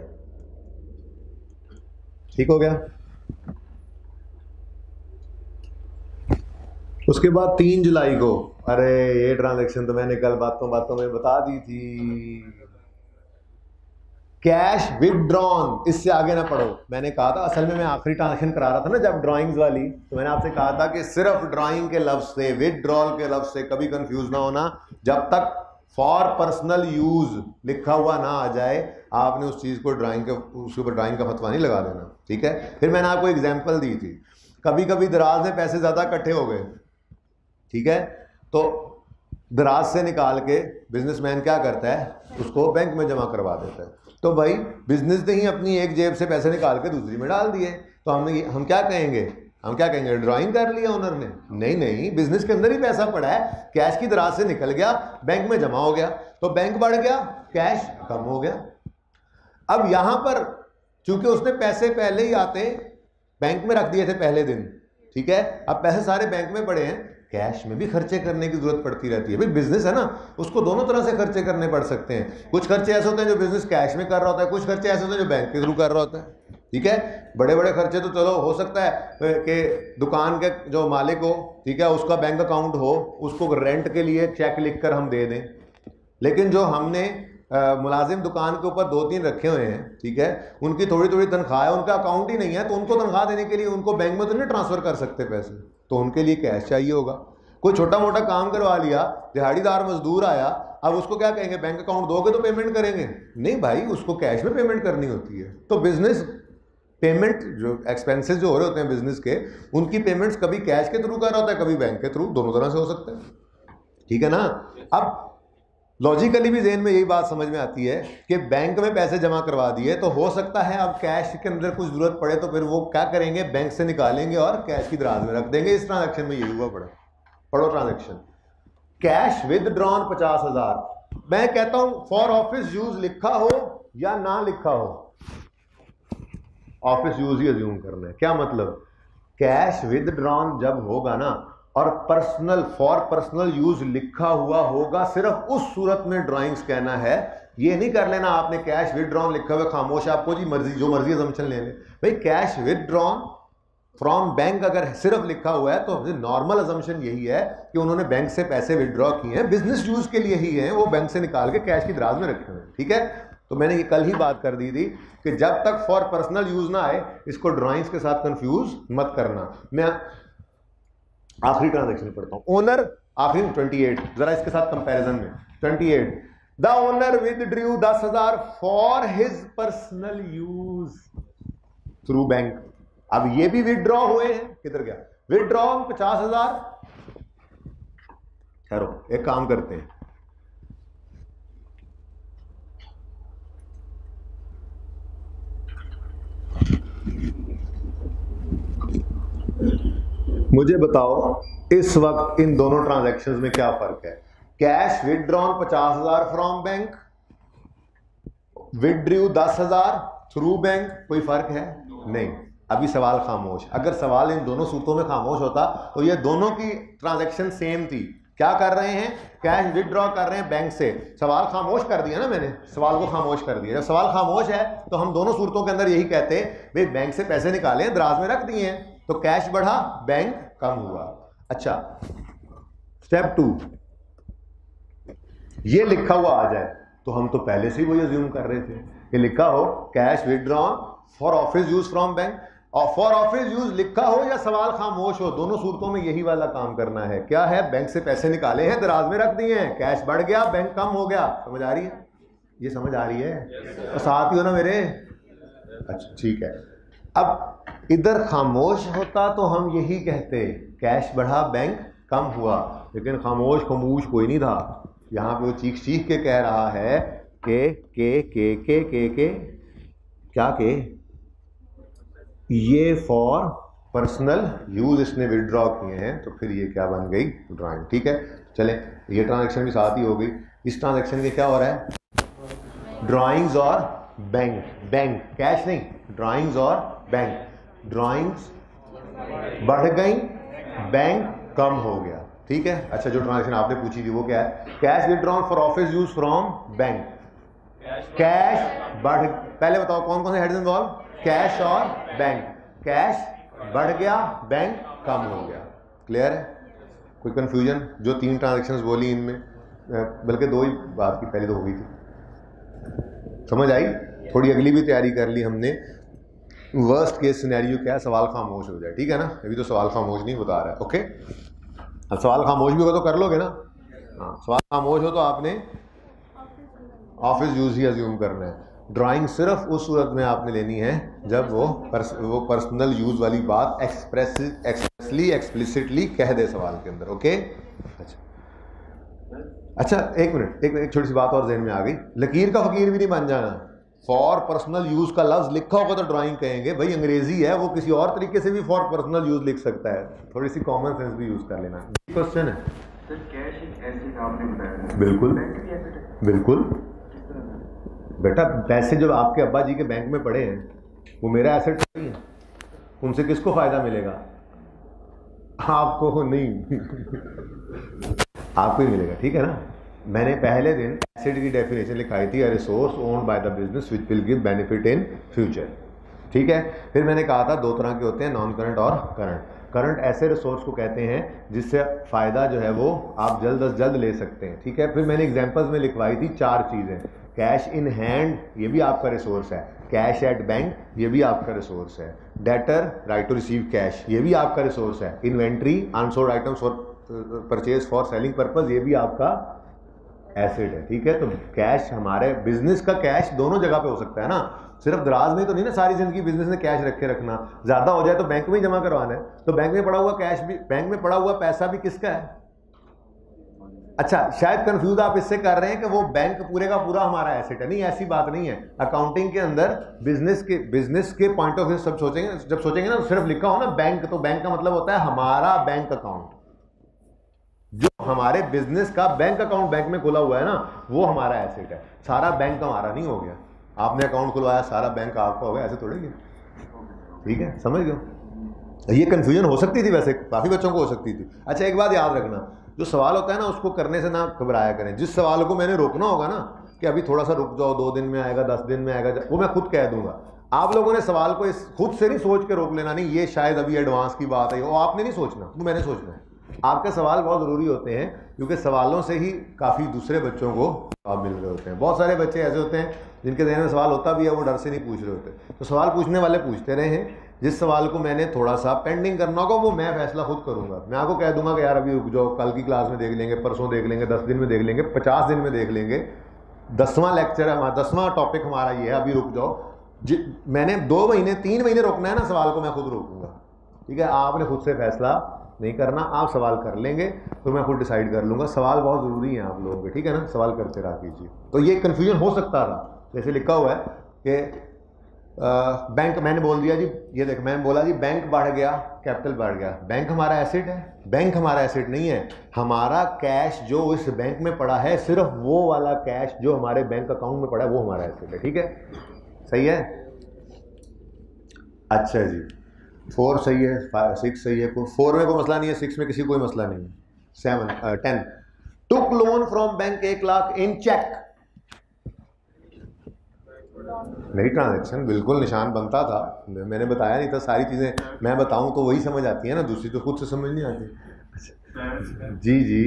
ठीक हो गया। उसके बाद तीन जुलाई को, अरे ये ट्रांजैक्शन तो मैंने कल बातों बातों में बता दी थी, कैश विदड्रॉन। इससे आगे ना पढ़ो, मैंने कहा था असल में मैं आखिरी ट्रांजैक्शन करा रहा था ना जब ड्राइंग्स वाली, तो मैंने आपसे कहा था कि सिर्फ ड्राइंग के लफ्ज से, विदड्रॉल के लफ्ज से कभी कंफ्यूज ना होना। जब तक फॉर पर्सनल यूज लिखा हुआ ना आ जाए, आपने उस चीज़ को ड्राइंग के उसके ऊपर ड्राइंग का फतवा नहीं लगा देना, ठीक है। फिर मैंने आपको एग्जांपल दी थी, कभी कभी दराज में पैसे ज़्यादा इकट्ठे हो गए, ठीक है, तो दराज से निकाल के बिजनेसमैन क्या करता है, उसको बैंक में जमा करवा देता है। तो भाई बिजनेस ने ही अपनी एक जेब से पैसे निकाल के दूसरी में डाल दिए, तो हमने हम क्या कहेंगे हम क्या कहेंगे ड्राइंग कर लिया ओनर ने? नहीं नहीं, बिजनेस के अंदर ही पैसा पड़ा है, कैश की दराज से निकल गया, बैंक में जमा हो गया, तो बैंक बढ़ गया, कैश कम हो गया। अब यहां पर चूंकि उसने पैसे पहले ही आते बैंक में रख दिए थे पहले दिन, ठीक है, अब पैसे सारे बैंक में पड़े हैं, कैश में भी खर्चे करने की जरूरत पड़ती रहती है। भाई बिजनेस है ना, उसको दोनों तरह से खर्चे करने पड़ सकते हैं। कुछ खर्चे ऐसे होते हैं जो बिजनेस कैश में कर रहा होता है, कुछ खर्चे ऐसे होते हैं जो बैंक के थ्रू कर रहा होता है, ठीक है। बड़े बड़े खर्चे तो चलो हो सकता है कि दुकान के जो मालिक हो, ठीक है, उसका बैंक अकाउंट हो, उसको रेंट के लिए चेक लिख कर हम दे दें। लेकिन जो हमने मुलाजिम दुकान के ऊपर दो तीन रखे हुए हैं, ठीक है, उनकी थोड़ी थोड़ी तनख्वाह है, उनका अकाउंट ही नहीं है, तो उनको तनख्वाह देने के लिए उनको बैंक में तो नहीं ट्रांसफ़र कर सकते पैसे, तो उनके लिए कैश चाहिए होगा। कोई छोटा मोटा काम करवा लिया, दिहाड़ीदार मजदूर आया, अब उसको क्या कहेंगे, बैंक अकाउंट दोगे तो पेमेंट करेंगे? नहीं भाई, उसको कैश में पेमेंट करनी होती है। तो बिजनेस पेमेंट जो एक्सपेंसेस जो हो रहे होते हैं बिजनेस के, उनकी पेमेंट्स कभी कैश के थ्रू कर रहा होता है, कभी बैंक के थ्रू, दोनों तरह से हो सकता है, ठीक है ना। अब लॉजिकली भी ज़हन में यही बात समझ में आती है कि बैंक में पैसे जमा करवा दिए, तो हो सकता है अब कैश के अंदर कुछ ज़रूरत पड़े तो फिर वो क्या करेंगे, बैंक से निकालेंगे और कैश की दराज में रख देंगे। इस ट्रांजैक्शन में यही हुआ। पड़ा पढ़ो ट्रांजैक्शन, कैश विदड्रॉन पचास हज़ार। मैं कहता हूँ फॉर ऑफिस यूज लिखा हो या ना लिखा हो, ऑफिस यूज ही अज्यूम करना है। क्या मतलब, कैश विदड्रॉन जब होगा ना और पर्सनल फॉर पर्सनल यूज लिखा हुआ होगा, सिर्फ उस सूरत में ड्राइंग्स कहना है। ये नहीं कर लेना आपने कैश विदड्रॉन लिखा हुआ खामोश, आपको जी मर्जी जो मर्जी असम्पशन ले लें। भाई कैश विदड्रॉन फ्रॉम बैंक अगर सिर्फ लिखा हुआ है तो नॉर्मल असम्पशन यही है कि उन्होंने बैंक से पैसे विदड्रॉ किए हैं, बिजनेस यूज के लिए ही हैं, वो बैंक से निकाल के कैश की दराज में रखे हुए हैं, ठीक है। तो मैंने ये कल ही बात कर दी थी कि जब तक फॉर पर्सनल यूज ना आए इसको ड्राइंग्स के साथ कंफ्यूज मत करना। मैं आखिरी ट्रांजैक्शन पढ़ता हूं। ओनर आखिरी अट्ठाईस, जरा इसके साथ कंपैरिजन में अट्ठाईस, द ओनर विदड्रू दस हजार for his personal use through bank. अब ये भी विदड्रॉ हुए हैं, किधर गया विदड्रॉ पचास हजार। ठहरो, एक काम करते हैं, मुझे बताओ इस वक्त इन दोनों ट्रांजैक्शंस में क्या फर्क है। कैश विदड्रॉन पचास हजार फ्रॉम बैंक, विदड्रू दस हजार थ्रू बैंक, कोई फर्क है नहीं। अभी सवाल खामोश। अगर सवाल इन दोनों सूत्रों में खामोश होता तो ये दोनों की ट्रांजैक्शन सेम थी। क्या कर रहे हैं, कैश विदड्रॉ कर रहे हैं बैंक से। सवाल खामोश कर दिया ना मैंने, सवाल को खामोश कर दिया। जब सवाल खामोश है तो हम दोनों सूरतों के अंदर यही कहते हैं, भाई बैंक से पैसे निकाले दराज में रख दिए हैं, तो कैश बढ़ा बैंक कम हुआ। अच्छा, स्टेप टू, ये लिखा हुआ आ जाए तो हम तो पहले से ही वही अज्यूम कर रहे थे। ये लिखा हो cash withdrawn for office use from bank, और फॉर ऑफिस यूज लिखा हो या सवाल खामोश हो, दोनों सूरतों में यही वाला काम करना है। क्या है, बैंक से पैसे निकाले हैं दराज में रख दिए हैं, कैश बढ़ गया बैंक कम हो गया। समझ आ रही है, ये समझ आ रही है? तो साथ ही हो ना मेरे? अच्छा ठीक है। अब इधर खामोश होता तो हम यही कहते, कैश बढ़ा बैंक कम हुआ, लेकिन खामोश खमोश कोई नहीं था। यहाँ पे वो चीख चीख के कह रहा है के के के के के के क्या के ये फॉर पर्सनल यूज इसने विदड्रॉ किए हैं, तो फिर ये क्या बन गई, ड्राइंग। ठीक है, चलें, ये ट्रांजैक्शन भी साथ ही हो गई। इस ट्रांजैक्शन में क्या हो रहा है, ड्राइंग्स और बैंक, बैंक कैश नहीं, ड्राइंग्स और बैंक। ड्राइंग्स बढ़ गई, बैंक कम हो गया। ठीक है। अच्छा, जो ट्रांजैक्शन आपने पूछी थी वो क्या है, cash withdrawn for office use from bank. Cash बढ़, पहले बताओ कौन कौन से हेड्स इन्वॉल्व, कैश और बैंक। कैश बढ़ गया, बैंक कम हो गया। क्लियर है? कोई कंफ्यूजन? जो तीन ट्रांजैक्शंस बोली इनमें, बल्कि दो ही बात की, पहले तो हो गई थी। समझ आई? थोड़ी अगली भी तैयारी कर ली हमने। वर्स्ट केस सिनेरियो क्या है, सवाल खामोश हो जाए। ठीक है ना, अभी तो सवाल खामोश नहीं बता रहा है। ओके, अब सवाल खामोश भी होगा तो कर लोगे ना। हाँ, सवाल खामोश हो तो आपने ऑफिस यूज ही अज्यूम करना है। ड्राइंग सिर्फ उस सूरत में आपने लेनी है जब वो पर्स, वो पर्सनल यूज वाली बात एक्सप्रेस एक्सप्रेसली एक्सप्लिसिटली कह दे सवाल के अंदर। ओके, अच्छा अच्छा एक मिनट, एक एक छोटी सी बात और जहन में आ गई। लकीर का फकीर भी नहीं बन जाना। फॉर पर्सनल यूज का लफ्ज लिखा होगा तो ड्राइंग कहेंगे, भाई अंग्रेजी है, वो किसी और तरीके से भी फॉर पर्सनल यूज लिख सकता है। थोड़ी सी कॉमन सेंस भी यूज कर लेना। क्वेश्चन है सर, कैश एक एसेट आपने बताया, बिल्कुल बैंक भी एसेट है, बिल्कुल किस तरह से? बेटा, पैसे जो आपके अब्बा जी के बैंक में पड़े हैं वो मेरा एसेट नहीं है, उनसे किसको फायदा मिलेगा? आपको नहीं आपको ही मिलेगा। ठीक है ना। मैंने पहले दिन एसेट की डेफिनेशन लिखाई थी, a resource owned by the business which will give benefit in future. ठीक है। फिर मैंने कहा था दो तरह के होते हैं, नॉन करंट और करंट। करंट ऐसे रिसोर्स को कहते हैं जिससे फ़ायदा जो है वो आप जल्द अज जल्द ले सकते हैं। ठीक है। फिर मैंने एग्जांपल्स में लिखवाई थी चार चीज़ें। कैश इन हैंड, ये भी आपका रिसोर्स है। कैश एट बैंक, ये भी आपका रिसोर्स है। Debtor, right to receive cash, ये भी आपका रिसोर्स है। Inventory, unsold items for purchase for selling purpose, ये भी आपका एसेट है। ठीक है। तो कैश, हमारे बिजनेस का कैश दोनों जगह पे हो सकता है ना, सिर्फ दराज में तो नहीं ना सारी जिंदगी बिजनेस ने कैश रखे रखना। ज़्यादा हो जाए तो बैंक में ही जमा करवाना है, तो बैंक में पड़ा हुआ कैश भी, बैंक में पड़ा हुआ पैसा भी किसका है? अच्छा, शायद कंफ्यूज आप इससे कर रहे हैं कि वो बैंक पूरे का पूरा हमारा एसेट है। नहीं, ऐसी बात नहीं है। अकाउंटिंग के अंदर बिजनेस के बिजनेस के पॉइंट ऑफ व्यू सब सोचेंगे, जब सोचेंगे ना तो सिर्फ लिखा हो ना बैंक, तो बैंक का मतलब होता है हमारा बैंक अकाउंट। जो हमारे बिजनेस का बैंक अकाउंट बैंक में खुला हुआ है ना, वो हमारा एसेट है। सारा बैंक हमारा नहीं हो गया। आपने अकाउंट खुलवाया, सारा बैंक आपका हो गया, ऐसे थोड़ी है। ठीक है, समझ गए? ये कंफ्यूजन हो सकती थी, वैसे काफ़ी बच्चों को हो सकती थी। अच्छा, एक बात याद रखना, जो सवाल होता है ना उसको करने से ना घबराया करें। जिस सवाल को मैंने रोकना होगा ना कि अभी थोड़ा सा रुक जाओ, दो दिन में आएगा, दस दिन में आएगा, वो मैं खुद कह दूंगा। आप लोगों ने सवाल को इस खुद से नहीं सोच के रोक लेना, नहीं ये शायद अभी एडवांस की बात है, वो आपने नहीं सोचना, वो मैंने सोचना है। आपके सवाल बहुत ज़रूरी होते हैं क्योंकि सवालों से ही काफ़ी दूसरे बच्चों को जवाब मिल रहे होते हैं। बहुत सारे बच्चे ऐसे होते हैं जिनके जहन में सवाल होता भी है, वो डर से नहीं पूछ रहे होते। तो सवाल पूछने वाले पूछते रहे हैं, जिस सवाल को मैंने थोड़ा सा पेंडिंग करना होगा वो मैं फैसला खुद करूँगा। मैं आपको कह दूंगा कि यार अभी रुक जाओ, कल की क्लास में देख लेंगे, परसों देख लेंगे, दस दिन में देख लेंगे, पचास दिन में देख लेंगे, दसवां लेक्चर है हमारा, दसवां टॉपिक हमारा ये है, अभी रुक जाओ। जि मैंने दो महीने तीन महीने रोकना है ना, सवाल को मैं खुद रोकूंगा। ठीक है, आपने खुद से फैसला नहीं करना, आप सवाल कर लेंगे तो मैं खुद डिसाइड कर लूँगा। सवाल बहुत ज़रूरी है आप लोगों के, ठीक है ना, सवाल करते रहा कीजिए। तो ये कन्फ्यूजन हो सकता था, जैसे लिखा हुआ है कि बैंक, मैंने बोल दिया जी, ये देख मैंने बोला जी बैंक बढ़ गया, कैपिटल बढ़ गया। बैंक हमारा एसेट है? बैंक हमारा एसेट नहीं है। हमारा कैश जो इस बैंक में पड़ा है, सिर्फ वो वाला कैश जो हमारे बैंक अकाउंट में पड़ा है वो हमारा एसेट है। ठीक है, सही है? अच्छा जी, फोर सही है, फाइव सिक्स सही है, फोर में कोई मसला नहीं है, सिक्स में किसी कोई मसला नहीं है। Seven ten, took loan from bank एक लाख इन चेक। नई ट्रांजैक्शन, बिल्कुल निशान बनता था, मैंने बताया नहीं था। सारी चीज़ें मैं बताऊं तो वही समझ आती है ना, दूसरी तो खुद से समझ नहीं आती। अच्छा जी जी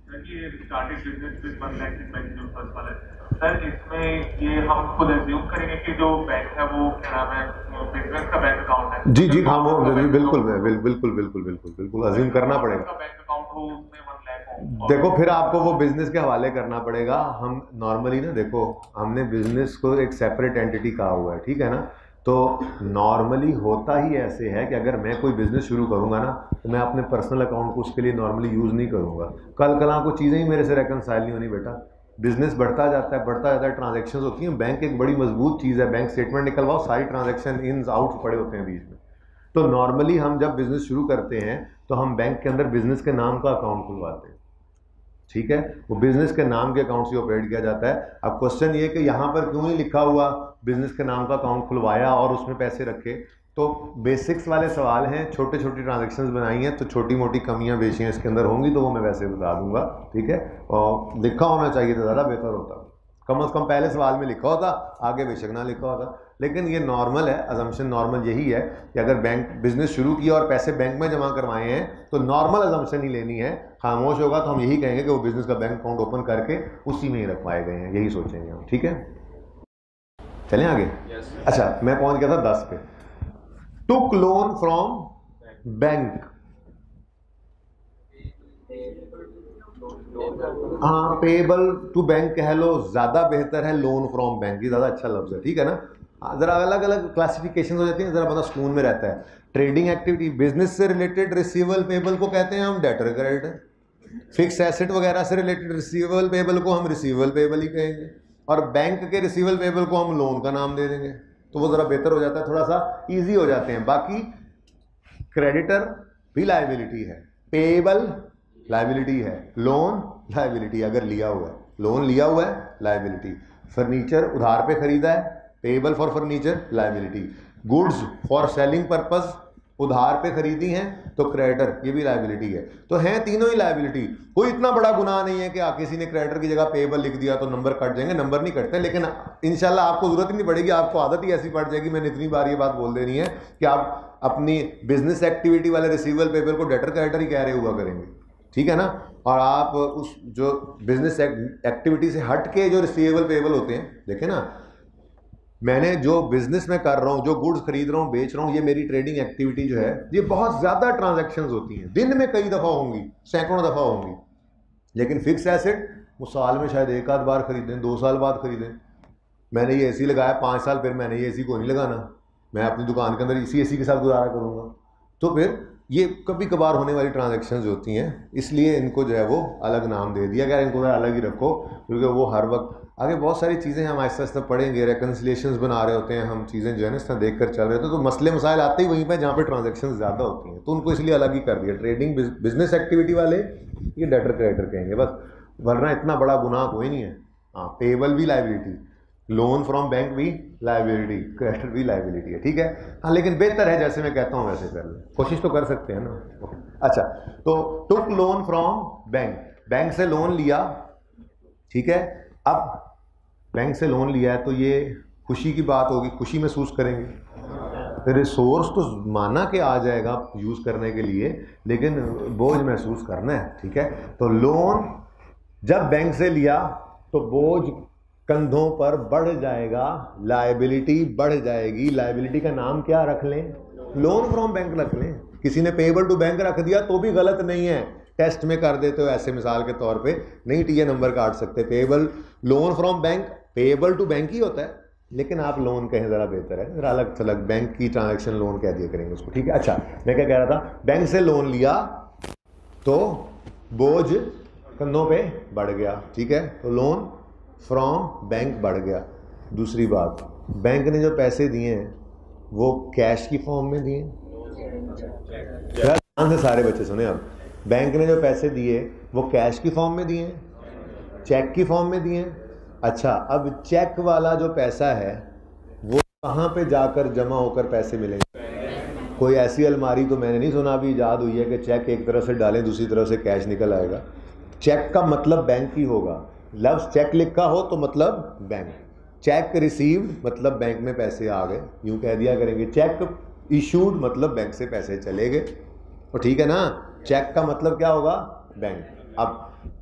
सर, इसमें ये हम खुद एज्यूम करेंगे कि जो बैंक है वो क्या नाम है, बिजनेस का बैंक अकाउंट है? जी जी हाँ, वो बिल्कुल बिल्कुल बिल्कुल बिल्कुल बिल्कुल बिल्कुल अज्यूम करना पड़ेगा। बैंक अकाउंट हो, उसमें वन लाख हो। देखो फिर आपको वो बिजनेस के हवाले करना पड़ेगा। हम नॉर्मली ना, देखो हमने बिजनेस को एक सेपरेट एंटिटी कहा हुआ है, ठीक है ना। तो नॉर्मली होता ही ऐसे है कि अगर मैं कोई बिज़नेस शुरू करूंगा ना, तो मैं अपने पर्सनल अकाउंट को उसके लिए नॉर्मली यूज़ नहीं करूंगा। कल कल को चीज़ें ही मेरे से रेकनसाइल नहीं होनी बेटा। बिजनेस बढ़ता जाता है बढ़ता जाता है, ट्रांजैक्शंस होती हैं। बैंक एक बड़ी मजबूत चीज़ है, बैंक स्टेटमेंट निकलवाओ, सारी ट्रांजैक्शन इन्स आउट्स पड़े होते हैं बीच में। तो नॉर्मली हम जब बिज़नेस शुरू करते हैं तो हम बैंक के अंदर बिज़नेस के नाम का अकाउंट खुलवाते हैं, ठीक है। वो बिज़नेस के नाम के अकाउंट से ऑपरेट किया जाता है। अब क्वेश्चन ये कि यहाँ पर क्यों नहीं लिखा हुआ बिज़नेस के नाम का अकाउंट खुलवाया और उसमें पैसे रखे? तो बेसिक्स वाले सवाल हैं, छोटे छोटी ट्रांजैक्शंस बनाई हैं, तो छोटी मोटी कमियां बेशियां इसके अंदर होंगी, तो वो मैं वैसे बता दूंगा, ठीक है। और लिखा होना चाहिए तो ज़्यादा बेहतर होता, कम अज़ कम पहले सवाल में लिखा होता, आगे बेशक ना लिखा होता। लेकिन ये नॉर्मल है, अजम्पशन नॉर्मल यही है कि अगर बैंक बिजनेस शुरू किया और पैसे बैंक में जमा करवाए हैं तो नॉर्मल अजम्पशन ही लेनी है। खामोश होगा तो हम यही कहेंगे कि वो बिजनेस का बैंक अकाउंट ओपन करके उसी में ही रखवाए गए हैं, यही सोचेंगे हम, ठीक है। चलें आगे। yes. अच्छा, मैं पहुंच गया था दस पे। टुक लोन फ्रॉम बैंक, हाँ पेबल टू बैंक कह लो, ज़्यादा बेहतर है लोन फ्रॉम बैंक, ये ज़्यादा अच्छा लफ्ज़ है, ठीक है ना। ज़रा अलग अलग क्लासिफिकेशन हो जाती हैं, ज़रा बंदा सुकून में रहता है। ट्रेडिंग एक्टिविटी, बिजनेस से रिलेटेड रिसीवेबल पेबल को कहते हैं हम डेटर क्रेडिटर। फिक्स एसेट वगैरह से रिलेटेड रिसीवेबल पेबल को हम रिसीवेबल पेबल ही कहेंगे, और बैंक के रिसीवेबल पेबल को हम लोन का नाम दे देंगे, तो वो ज़रा बेहतर हो जाता है, थोड़ा सा ईजी हो जाते हैं। बाकी क्रेडिटर भी लाइबिलिटी है, पेबल लाइबिलिटी है, लोन लाइबिलिटी अगर लिया हुआ है, लोन लिया हुआ है लाइबिलिटी। फर्नीचर उधार पे खरीदा है, payable for furniture liability. Goods for selling purpose उधार पे खरीदी हैं तो क्रेडिटर, ये भी लाइबिलिटी है। तो हैं तीनों ही लाइबिलिटी। कोई इतना बड़ा गुनाह नहीं है कि आप किसी ने क्रेडिटर की जगह पेबल लिख दिया तो नंबर कट जाएंगे, नंबर नहीं कटते। लेकिन इंशाल्लाह आपको जरूरत ही नहीं पड़ेगी, आपको आदत ही ऐसी पड़ जाएगी, मैंने इतनी बार ये बात बोल देनी है कि आप अपनी बिजनेस एक्टिविटी वाले रिसीवेबल पेबल को डेटर क्रेडिटर ही कह रहे हुआ करेंगे, ठीक है ना। और आप उस जो बिजनेस एक्टिविटी से हट के जो रिसीवेबल पेबल होते हैं, देखें ना, मैंने जो बिजनेस में कर रहा हूँ, जो गुड्स खरीद रहा हूँ, बेच रहा हूँ, ये मेरी ट्रेडिंग एक्टिविटी जो है, ये बहुत ज़्यादा ट्रांजैक्शंस होती हैं, दिन में कई दफ़ा होंगी, सैकड़ों दफ़ा होंगी। लेकिन फिक्स एसेट वो साल में शायद एक आध बार खरीदें, दो साल बाद खरीदें। मैंने ये एसी लगाया पाँच साल, फिर मैंने ये एसी को नहीं लगाना, मैं अपनी दुकान के अंदर इसी एसी के साथ गुजारा करूँगा। तो फिर ये कभी कभार होने वाली ट्रांजैक्शंस होती हैं, इसलिए इनको जो है वो अलग नाम दे दिया गया, इनको अलग ही रखो, क्योंकि वो हर वक्त आगे बहुत सारी चीज़ें हम आहिस्ता आहिस्ता पढ़ेंगे, रेकन्सिलिएशंस बना रहे होते हैं हम, चीज़ें जो है ना इस तरह देख कर चल रहे होते हैं, तो मसले मसाइल आते ही वहीं पे जहाँ पे ट्रांजैक्शंस ज़्यादा होती हैं, तो उनको इसलिए अलग ही कर दिया। ट्रेडिंग बिजनेस एक्टिविटी वाले ये डेटर क्रेडिटर कहेंगे बस, वरना इतना बड़ा गुनाह कोई नहीं है। हाँ, पेबल भी लाइबिलिटी, लोन फ्रॉम बैंक भी लाइबिलिटी, क्रेडिटर भी लाइबिलिटी है, ठीक है। हाँ, लेकिन बेहतर है जैसे मैं कहता हूँ वैसे कर लें, कोशिश तो कर सकते हैं ना। अच्छा, तो took loan from bank, bank से लोन लिया, ठीक है। अब बैंक से लोन लिया है तो ये खुशी की बात होगी, खुशी महसूस करेंगे, रिसोर्स तो माना के आ जाएगा यूज़ करने के लिए, लेकिन बोझ महसूस करना है, ठीक है। तो लोन जब बैंक से लिया तो बोझ कंधों पर बढ़ जाएगा, लायबिलिटी बढ़ जाएगी। लायबिलिटी का नाम क्या रख लें? लोन फ्रॉम बैंक रख लें। किसी ने पेएबल टू बैंक रख दिया तो भी गलत नहीं है, टेस्ट में कर देते हो ऐसे मिसाल के तौर पे, नहीं टी ए नंबर काट सकते। Payable loan from bank, payable to bank ही होता है, लेकिन आप लोन कहें ज़रा बेहतर है, ज़रा अलग थलग बैंक की ट्रांजैक्शन लोन कह दिया करेंगे उसको, ठीक है। अच्छा, मैं क्या कह रहा था, बैंक से लोन लिया तो बोझ कंधों पे बढ़ गया, ठीक है। तो लोन फ्रॉम बैंक बढ़ गया। दूसरी बात, बैंक ने जो पैसे दिए हैं वो कैश की फॉर्म में दिए। ध्यान से सारे बच्चे सुने अब, बैंक ने जो पैसे दिए वो कैश की फॉर्म में दिए, चेक की फॉर्म में दिए। अच्छा, अब चेक वाला जो पैसा है वो कहाँ पे जाकर जमा होकर पैसे मिलेंगे? कोई ऐसी अलमारी तो मैंने नहीं सुना अभी ईजाद हुई है कि चेक एक तरफ से डालें दूसरी तरफ से कैश निकल आएगा। चेक का मतलब बैंक ही होगा। लफ्ज़ चेक लिखा हो तो मतलब बैंक, चेक रिसीव्ड मतलब बैंक में पैसे आ गए, यूँ कह दिया करेंगे। चेक इशूड मतलब बैंक से पैसे चले गए, और ठीक है ना। चेक का मतलब क्या होगा? बैंक। अब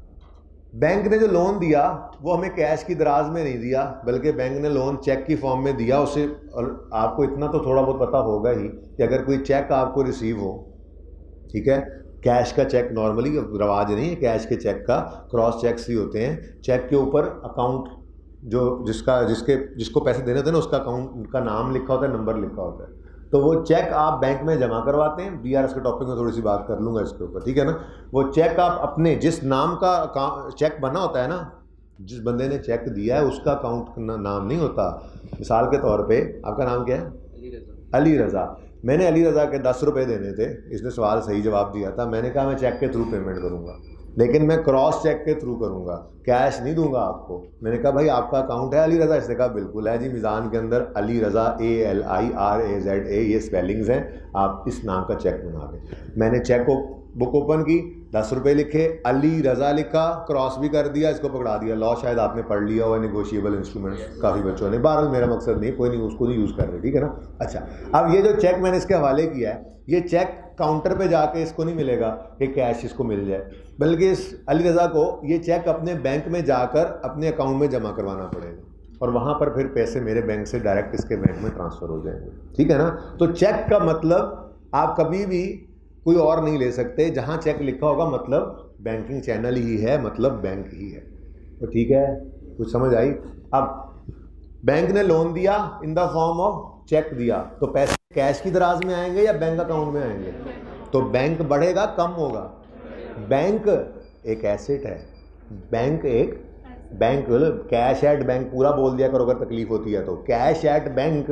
बैंक ने जो लोन दिया वो हमें कैश की दराज में नहीं दिया, बल्कि बैंक ने लोन चेक की फॉर्म में दिया उसे। और आपको इतना तो थोड़ा बहुत पता होगा ही कि अगर कोई चेक आपको रिसीव हो, ठीक है, कैश का चेक नॉर्मली रवाज नहीं है, कैश के चेक का क्रॉस चेक्स ही होते हैं। चेक के ऊपर अकाउंट जो जिसका जिसके जिसको पैसे देने होते हैं ना, उसका अकाउंट का नाम लिखा होता है, नंबर लिखा होता है। तो वो चेक आप बैंक में जमा करवाते हैं। बी आर एस के टॉपिक में थोड़ी सी बात कर लूँगा इसके ऊपर, ठीक है ना। वो चेक आप अपने जिस नाम का चेक बना होता है ना, जिस बंदे ने चेक दिया है उसका अकाउंट ना, नाम नहीं होता। मिसाल के तौर पे आपका नाम क्या है? अली रज़ा। अली रज़ा। मैंने अली रज़ा के दस रुपये देने थे, इसने सवाल सही जवाब दिया था। मैंने कहा मैं चेक के थ्रू पेमेंट करूँगा, लेकिन मैं क्रॉस चेक के थ्रू करूँगा, कैश नहीं दूंगा आपको। मैंने कहा भाई आपका अकाउंट है अली रज़ा? इसने कहा बिल्कुल है जी, मीज़ान के अंदर Ali Raza, A L I R A Z A, ये स्पेलिंग्स हैं, आप इस नाम का चेक बना दें। मैंने चेक को बुक ओपन की, दस रुपये लिखे, अली रज़ा लिखा, क्रॉस भी कर दिया, इसको पकड़ा दिया। लॉ शायद आपने पढ़ लिया हुआ, नेगोशिएबल इंस्ट्रूमेंट्स काफ़ी बच्चों ने, बहरहाल मेरा मकसद नहीं, कोई नहीं, उसको नहीं यूज़ कर रहे, ठीक है ना। अच्छा, अब ये जो चेक मैंने इसके हवाले किया है, ये चेक काउंटर पे जाके इसको नहीं मिलेगा कि कैश इसको मिल जाए, बल्कि इस अली रज़ा को ये चेक अपने बैंक में जाकर अपने अकाउंट में जमा करवाना पड़ेगा, और वहाँ पर फिर पैसे मेरे बैंक से डायरेक्ट इसके बैंक में ट्रांसफ़र हो जाएंगे, ठीक है ना। तो चेक का मतलब आप कभी भी कोई और नहीं ले सकते, जहाँ चेक लिखा होगा मतलब बैंकिंग चैनल ही है, मतलब बैंक ही है। तो ठीक है, कुछ समझ आई। अब बैंक ने लोन दिया in the form of cheque दिया, तो पैसे कैश की दराज में आएंगे या बैंक अकाउंट में आएंगे? तो बैंक बढ़ेगा कम होगा? बैंक एक एसेट है, बैंक एक बैंक कैश एट बैंक पूरा बोल दिया करो अगर तकलीफ होती है तो। कैश एट बैंक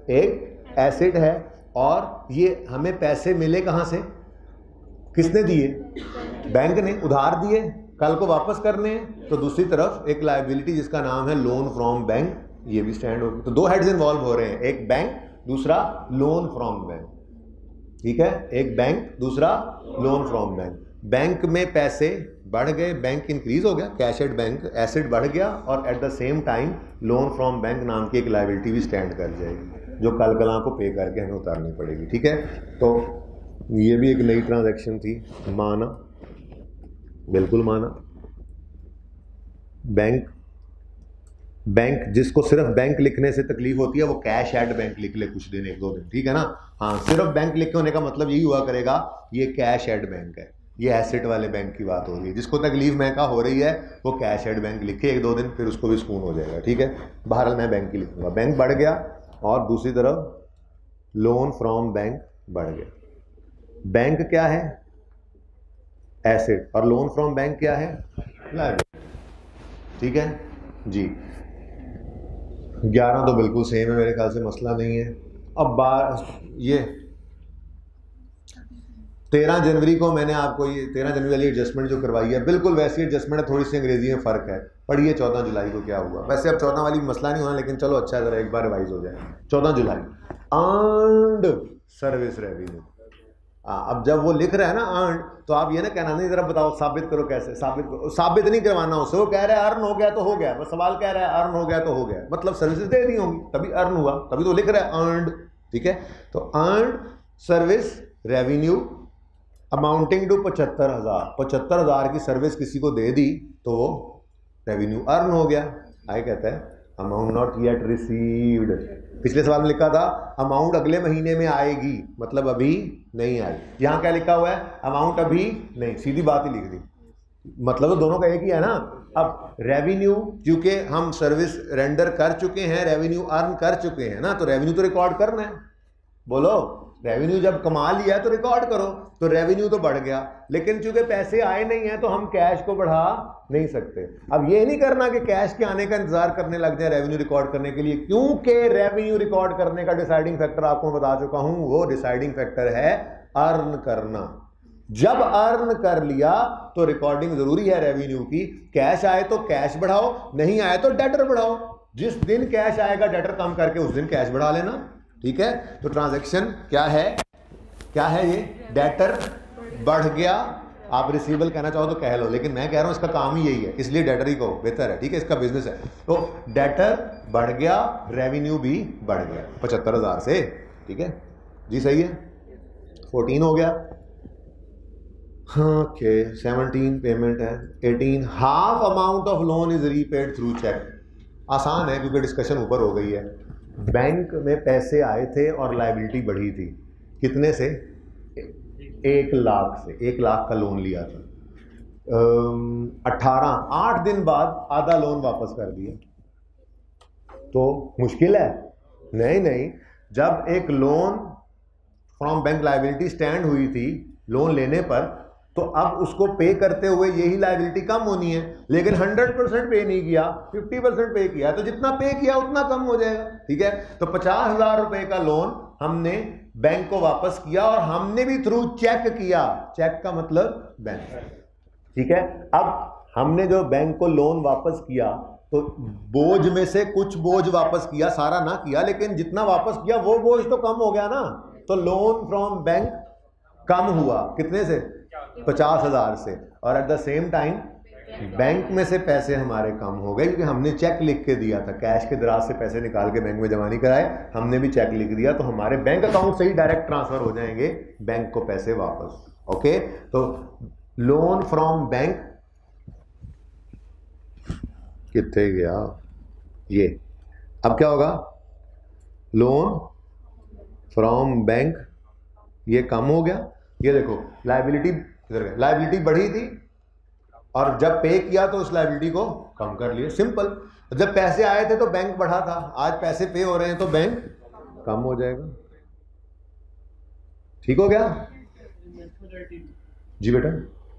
एक एसेट है, और ये हमें पैसे मिले कहाँ से? किसने दिए? बैंक ने। उधार दिए, कल को वापस करने हैं। तो दूसरी तरफ एक लायबिलिटी जिसका नाम है लोन फ्रॉम बैंक, ये भी स्टैंड होगी। तो दो हेड्स इन्वॉल्व हो रहे हैं, एक बैंक, दूसरा लोन फ्रॉम बैंक, ठीक है। एक बैंक, दूसरा लोन फ्रॉम बैंक। बैंक में पैसे बढ़ गए, बैंक इंक्रीज हो गया, कैश एट बैंक एसेट बढ़ गया, और at the same time loan from bank नाम की एक लायबिलिटी भी स्टैंड कर जाएगी, जो कल कला को पे करके हमें उतारनी पड़ेगी, ठीक है। तो ये भी एक नई ट्रांजैक्शन थी, माना, बिल्कुल माना। बैंक बैंक जिसको सिर्फ बैंक लिखने से तकलीफ होती है वो कैश एट बैंक लिख ले कुछ दिन, एक दो दिन, ठीक है ना। हाँ, सिर्फ बैंक लिखे होने का मतलब यही हुआ करेगा ये कैश एट बैंक है, ये एसेट वाले बैंक की बात हो रही है। जिसको तकलीफ मैं का हो रही है वो कैश एट बैंक लिखे एक दो दिन, फिर उसको भी सुकून हो जाएगा, ठीक है। बहरहाल मैं बैंक ही लिखूंगा। बैंक बढ़ गया, और दूसरी तरफ लोन फ्रॉम बैंक बढ़ गया। बैंक क्या है? एसेट, और लोन फ्रॉम बैंक क्या है? लायबिलिटी, ठीक है जी। ग्यारह तो बिल्कुल सेम है मेरे ख्याल से, मसला नहीं है। अब बार ये तेरह जनवरी को मैंने आपको ये तेरह जनवरी वाली एडजस्टमेंट जो करवाई है, बिल्कुल वैसी एडजस्टमेंट है, थोड़ी सी अंग्रेजी में फ़र्क है। पढ़िए चौदह जुलाई को क्या हुआ। वैसे अब चौदह वाली मसला नहीं होना, लेकिन चलो अच्छा है, ज़रा एक बार रिवाइज हो जाए। चौदह जुलाई अर्नड सर्विस रेवेन्यू। हाँ, अब जब वो लिख रहा है ना अर्नड, तो आप ये ना कहना नहीं, ज़रा बताओ साबित करो कैसे। साबित करो, साबित नहीं करवाना उससे, वो कह रहा है अर्न हो गया तो हो गया, बस सवाल कह रहा है अर्न हो गया तो हो गया, मतलब सर्विसेज दे दी होंगी तभी अर्न हुआ, तभी तो लिख रहा है अर्नड, ठीक है। तो earn service revenue amounting to पचहत्तर हज़ार, पचहत्तर हज़ार की सर्विस किसी को दे दी तो वो रेवेन्यू अर्न हो गया। आगे कहता है अमाउंट नॉट येट रिसीव्ड। पिछले सवाल में लिखा था अमाउंट अगले महीने में आएगी, मतलब अभी नहीं आई। यहाँ क्या लिखा हुआ है, अमाउंट अभी नहीं, सीधी बात ही लिख दी, मतलब तो दोनों का एक ही है ना। अब रेवेन्यू, क्योंकि हम सर्विस रेंडर कर चुके हैं, रेवेन्यू अर्न कर चुके हैं ना, तो रेवेन्यू तो रिकॉर्ड करना है। बोलो, रेवेन्यू जब कमा लिया है तो रिकॉर्ड करो, तो रेवेन्यू तो बढ़ गया, लेकिन चूंकि पैसे आए नहीं हैं तो हम कैश को बढ़ा नहीं सकते। अब ये नहीं करना कि कैश के आने का इंतजार करने लग जाए रेवेन्यू रिकॉर्ड करने के लिए, क्योंकि रेवेन्यू रिकॉर्ड करने का डिसाइडिंग फैक्टर आपको बता चुका हूं, वो डिसाइडिंग फैक्टर है अर्न करना। जब अर्न कर लिया तो रिकॉर्डिंग जरूरी है रेवेन्यू की। कैश आए तो कैश बढ़ाओ, नहीं आए तो डेटर बढ़ाओ। जिस दिन कैश आएगा डेटर कम करके उस दिन कैश बढ़ा लेना, ठीक है। तो ट्रांजैक्शन क्या है, क्या है ये, डेटर बढ़ गया। आप रिसीवेबल कहना चाहो तो कह लो, लेकिन मैं कह रहा हूं इसका काम ही यही है, इसलिए डेटर ही कहो, बेहतर है, ठीक है, इसका बिजनेस है। तो डेटर बढ़ गया, रेवेन्यू भी बढ़ गया पचहत्तर हजार से, ठीक है जी, सही है। फोर्टीन हो गया, हाँ ओके। सेवनटीन पेमेंट है। Eighteen half amount of loan is repaid through cheque. आसान है क्योंकि डिस्कशन ऊपर हो गई है। बैंक में पैसे आए थे और लायबिलिटी बढ़ी थी, कितने से, एक लाख से, एक लाख का लोन लिया था, अट्ठारह आठ दिन बाद आधा लोन वापस कर दिया, तो मुश्किल है? नहीं नहीं, जब एक loan from bank liability stand हुई थी लोन लेने पर, तो अब उसको पे करते हुए यही लायबिलिटी कम होनी है, लेकिन हंड्रेड परसेंट पे नहीं किया, फिफ्टी परसेंट पे किया, तो जितना पे किया उतना कम हो जाएगा, ठीक है। तो पचास हजार रुपए का लोन हमने बैंक को वापस किया और हमने भी थ्रू चेक किया, चेक का मतलब बैंक, ठीक है। अब हमने जो बैंक को लोन वापस किया तो बोझ में से कुछ बोझ वापस किया, सारा ना किया, लेकिन जितना वापस किया वो बोझ तो कम हो गया ना। तो लोन फ्रॉम बैंक कम हुआ, कितने से, पचास हजार से, और at the same time bank में से पैसे हमारे कम हो गए क्योंकि हमने चेक लिख के दिया था, कैश के दराज से पैसे निकाल के बैंक में जमा नहीं कराए, हमने भी चेक लिख दिया, तो हमारे बैंक अकाउंट से ही डायरेक्ट ट्रांसफर हो जाएंगे बैंक को पैसे वापस, ओके। तो लोन फ्रॉम बैंक कितने गया ये, अब क्या होगा, लोन फ्रॉम बैंक ये कम हो गया, ये देखो लायबिलिटी, लायबिलिटी बढ़ी थी और जब पे किया तो उस लायबिलिटी को कम कर लिया, सिंपल। जब पैसे आए थे तो बैंक बढ़ा था, आज पैसे पे हो रहे हैं तो बैंक कम हो जाएगा, ठीक हो गया जी बेटा।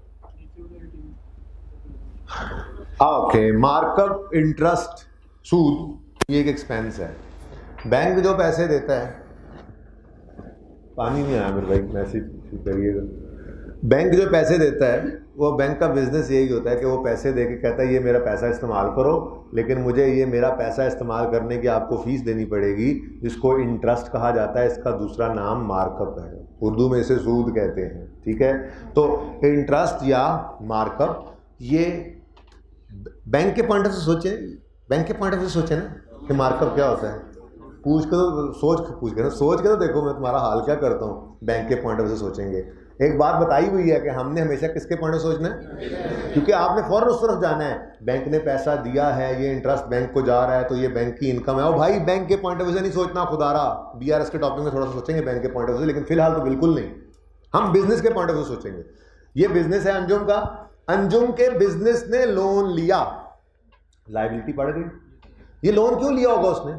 ओके, मार्कअप इंटरेस्ट सूद, ये एक एक्सपेंस है। बैंक जो पैसे देता है, पानी नहीं आया मेरे भाई, मैसेज करिएगा। बैंक जो पैसे देता है वो बैंक का बिजनेस यही होता है कि वो पैसे दे के कहता है ये मेरा पैसा इस्तेमाल करो, लेकिन मुझे ये मेरा पैसा इस्तेमाल करने की आपको फीस देनी पड़ेगी, जिसको इंटरेस्ट कहा जाता है, इसका दूसरा नाम मार्कअप है, उर्दू में इसे सूद कहते हैं, ठीक है। तो इंटरेस्ट या मार्कअप, ये बैंक के पॉइंट ऑफ से सोचें, बैंक के पॉइंट ऑफ से सोचें ना कि मार्कअप क्या होता है, पूछ के तो सोच पूछ के ना सोच के तो देखो मैं तुम्हारा हाल क्या करता हूँ, बैंक के पॉइंट ऑफ से सोचेंगे। एक बात बताई हुई है कि हमने हमेशा किसके पॉइंट ऑफ सोचना है, क्योंकि आपने फौरन उस तरफ जाना है, बैंक ने पैसा दिया है, ये इंटरेस्ट बैंक को जा रहा है तो ये बैंक की इनकम है। और भाई बैंक के पॉइंट ऑफ व्यू से नहीं सोचना, खुदारा बीआरएस के टॉपिक में थोड़ा सा सोचेंगे बैंक के पॉइंट ऑफ व्यू से, लेकिन फिलहाल तो बिल्कुल नहीं, हम बिजनेस के पॉइंट ऑफ व्यू सोचेंगे। ये बिजनेस है अंजुम का, अंजुम के बिजनेस ने लोन लिया, लायबिलिटी बढ़ गई। ये लोन क्यों लिया होगा उसने,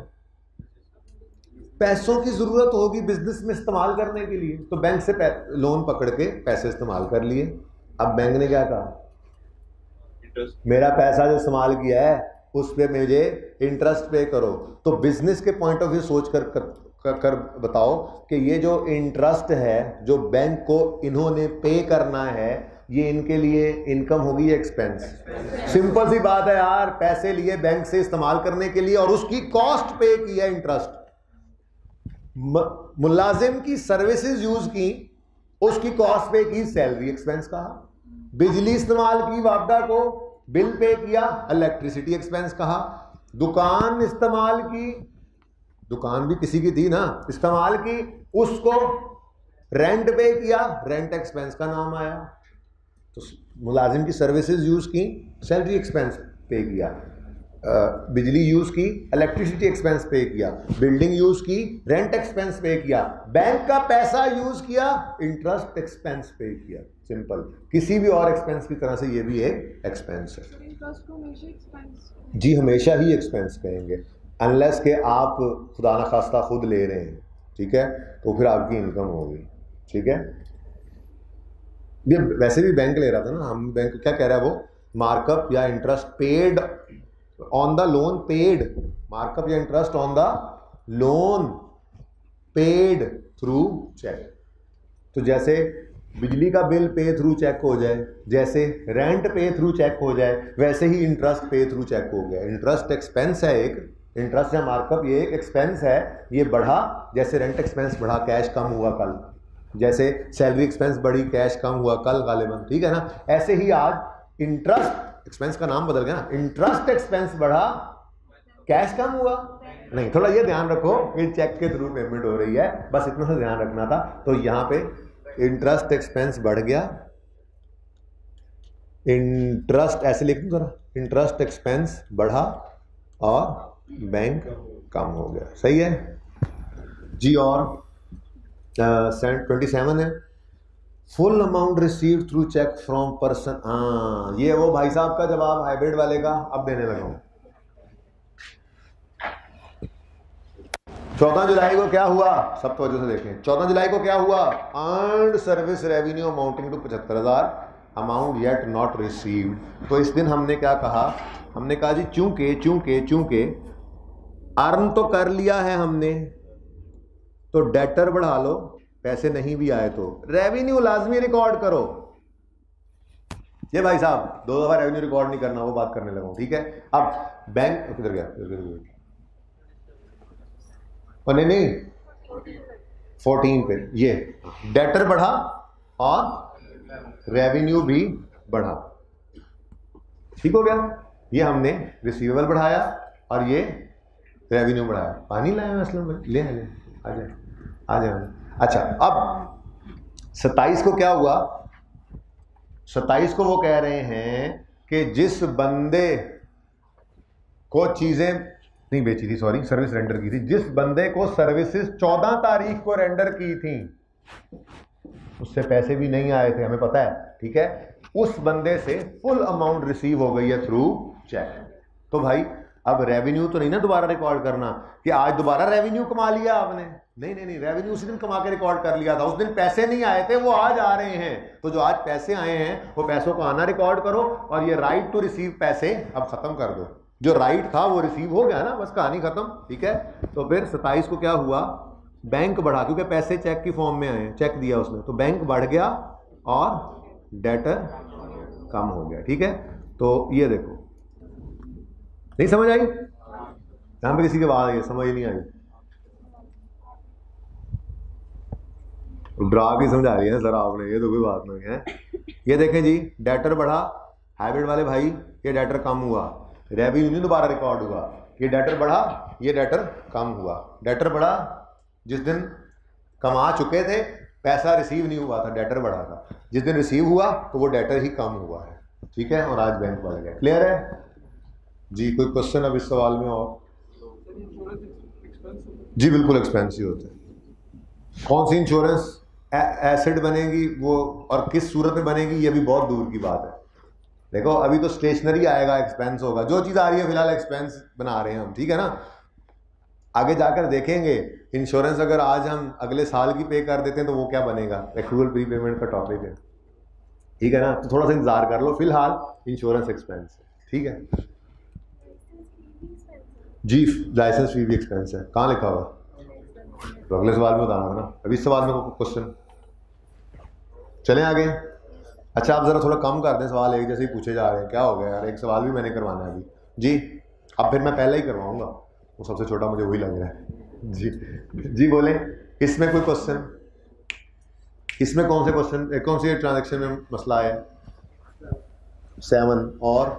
पैसों की जरूरत होगी बिजनेस में इस्तेमाल करने के लिए, तो बैंक से लोन पकड़ के पैसे इस्तेमाल कर लिए। अब बैंक ने क्या कहा, मेरा पैसा जो इस्तेमाल किया है उस पे मुझे इंटरेस्ट पे करो। तो बिजनेस के पॉइंट ऑफ व्यू सोच कर, कर कर बताओ कि ये जो इंटरेस्ट है जो बैंक को इन्होंने पे करना है, ये इनके लिए इनकम होगी या एक्सपेंस? सिंपल सी बात है यार, पैसे लिए बैंक से इस्तेमाल करने के लिए और उसकी कॉस्ट पे की है इंटरेस्ट। मुलाजिम की सर्विसेज यूज की, उसकी कॉस्ट पे की, सैलरी एक्सपेंस कहा। बिजली इस्तेमाल की, वापडा को बिल पे किया, इलेक्ट्रिसिटी एक्सपेंस कहा। दुकान इस्तेमाल की, दुकान भी किसी की थी ना, इस्तेमाल की, उसको रेंट पे किया, रेंट एक्सपेंस का नाम आया। तो मुलाजिम की सर्विसेज यूज़ की, सैलरी एक्सपेंस पे किया, uh, बिजली यूज़ की, इलेक्ट्रिसिटी एक्सपेंस पे किया, बिल्डिंग यूज़ की, रेंट एक्सपेंस पे किया, बैंक का पैसा यूज़ किया, इंटरेस्ट एक्सपेंस पे किया। सिंपल। किसी भी और एक्सपेंस की तरह से ये भी एक एक्सपेंस है। इंटरेस्ट को हमेशा एक्सपेंस जी हमेशा ही एक्सपेंस कहेंगे, अनलेस के आप खुदा न खास्ता खुद ले रहे हैं, ठीक है, तो फिर आपकी इनकम होगी, ठीक है। ये वैसे भी बैंक ले रहा था ना, हम बैंक क्या कह रहा है वो, मार्कअप या interest paid on the loan paid, markup या interest on the loan paid through cheque. तो जैसे बिजली का बिल पे थ्रू चेक हो जाए, जैसे रेंट पे थ्रू चेक हो जाए, वैसे ही इंटरेस्ट पे थ्रू चेक हो गया। इंटरेस्ट एक्सपेंस है एक, इंटरेस्ट या मार्कअप ये एक एक्सपेंस है, ये बढ़ा, जैसे रेंट एक्सपेंस बढ़ा, कैश कम हुआ कल, जैसे सैलरी एक्सपेंस बढ़ी, कैश कम हुआ कल गालिबन, ठीक है ना। ऐसे ही आज इंटरेस्ट एक्सपेंस का नाम बदल गया ना, इंटरेस्ट एक्सपेंस बढ़ा, कैश कम हुआ नहीं। थोड़ा ये ध्यान रखो कि चेक के थ्रू पेमेंट हो रही है, बस इतना सा ध्यान रखना था। तो यहाँ पे इंटरेस्ट एक्सपेंस बढ़ गया, इंटरेस्ट ऐसे लिख दूं जरा, इंटरेस्ट एक्सपेंस बढ़ा और बैंक कम हो गया, सही है जी। और ट्वेंटी सेवन है, full amount received through cheque from person. हाँ ये वो भाई साहब का जवाब हाइब्रिड वाले का अब देने लगा हूं। चौदह जुलाई को क्या हुआ, सब तो वजह से देखें, चौदह जुलाई को क्या हुआ, earned service revenue amounting to पचहत्तर हजार, अमाउंट येट नॉट रिसीव्ड। तो इस दिन हमने क्या कहा, हमने कहा जी चूंकि चूंकि चूंकि अर्न तो कर लिया है हमने, तो डेटर बढ़ा लो, पैसे नहीं भी आए तो रेवेन्यू लाजमी रिकॉर्ड करो। ये भाई साहब दो दफा रेवेन्यू रिकॉर्ड नहीं करना, वो बात करने लगा, ठीक है। अब बैंक किधर गया, किधर गया, और नहीं नहीं फोर्टीन पे ये डेटर बढ़ा और रेवेन्यू भी बढ़ा, ठीक हो गया। ये हमने रिसीवेबल बढ़ाया और ये रेवेन्यू बढ़ाया। पानी लाया असलम भाई, ले आए, आ जाए आ जाए। अच्छा अब सत्ताईस को क्या हुआ, सत्ताईस को वो कह रहे हैं कि जिस बंदे को चीजें नहीं बेची थी, सॉरी सर्विस रेंडर की थी, जिस बंदे को सर्विसेज चौदह तारीख को रेंडर की थी उससे पैसे भी नहीं आए थे, हमें पता है, ठीक है, उस बंदे से फुल अमाउंट रिसीव हो गई है थ्रू चेक। तो भाई अब रेवेन्यू तो नहीं ना दोबारा रिकॉर्ड करना कि आज दोबारा रेवेन्यू कमा लिया आपने, नहीं नहीं नहीं, रेवेन्यू उसी दिन कमा के रिकॉर्ड कर लिया था, उस दिन पैसे नहीं आए थे, वो आज आ रहे हैं। तो जो आज पैसे आए हैं वो पैसों को आना रिकॉर्ड करो, और ये राइट टू रिसीव पैसे अब खत्म कर दो। जो राइट था वो रिसीव हो गया ना, बस कहानी खत्म, ठीक है। तो फिर सत्ताईस को क्या हुआ, बैंक बढ़ा, क्योंकि पैसे चेक की फॉर्म में आए हैं, चेक दिया उसने, तो बैंक बढ़ गया और डेटर कम हो गया, ठीक है। तो ये देखो, नहीं समझ आई, यहां पे किसी के बाद आई समझ नहीं आई, ड्रा की समझा रही है सर आपने, ये तो कोई बात नहीं है। ये देखें जी, डेटर बढ़ा, हाइब्रिड वाले भाई ये डेटर कम हुआ, रेवेन्यू नहीं दोबारा रिकॉर्ड हुआ, ये डेटर बढ़ा, ये डेटर कम हुआ। डेटर बढ़ा जिस दिन कमा चुके थे, पैसा रिसीव नहीं हुआ था, डेटर बढ़ा था, जिस दिन रिसीव हुआ तो वो डेटर ही कम हुआ है, ठीक है, और आज बैंक बढ़ गया। क्लियर है जी, कोई क्वेश्चन अब इस सवाल में? और जी बिल्कुल एक्सपेंसिव होते हैं। कौन सी इंश्योरेंस एसेट बनेगी वो और किस सूरत में बनेगी, ये भी बहुत दूर की बात है। देखो अभी तो स्टेशनरी आएगा, एक्सपेंस होगा, जो चीज़ आ रही है फिलहाल एक्सपेंस बना रहे हैं हम, ठीक है ना। आगे जाकर देखेंगे इंश्योरेंस अगर आज हम अगले साल की पे कर देते हैं तो वो क्या बनेगा, एक्रूअल प्री पेमेंट का टॉपिक है, ठीक है ना। तो थोड़ा सा इंतजार कर लो, फिलहाल इंश्योरेंस एक्सपेंस है, ठीक है जी। लाइसेंस फी भी एक्सपेंस है, कहाँ लिखा हुआ, तो अगले सवाल में बताना था ना, अभी इस सवाल में क्वेश्चन। चलें आगे। अच्छा आप ज़रा थोड़ा कम कर दें सवाल, एक जैसे ही पूछे जा रहे हैं, क्या हो गया यार, एक सवाल भी मैंने करवाना है अभी जी। अब फिर मैं पहले ही करवाऊंगा, वो सबसे छोटा मुझे वही लग रहा है जी। जी बोले, इसमें कोई क्वेश्चन, इसमें कौन से क्वेश्चन, कौन सी ट्रांजैक्शन में मसला है? सेवन और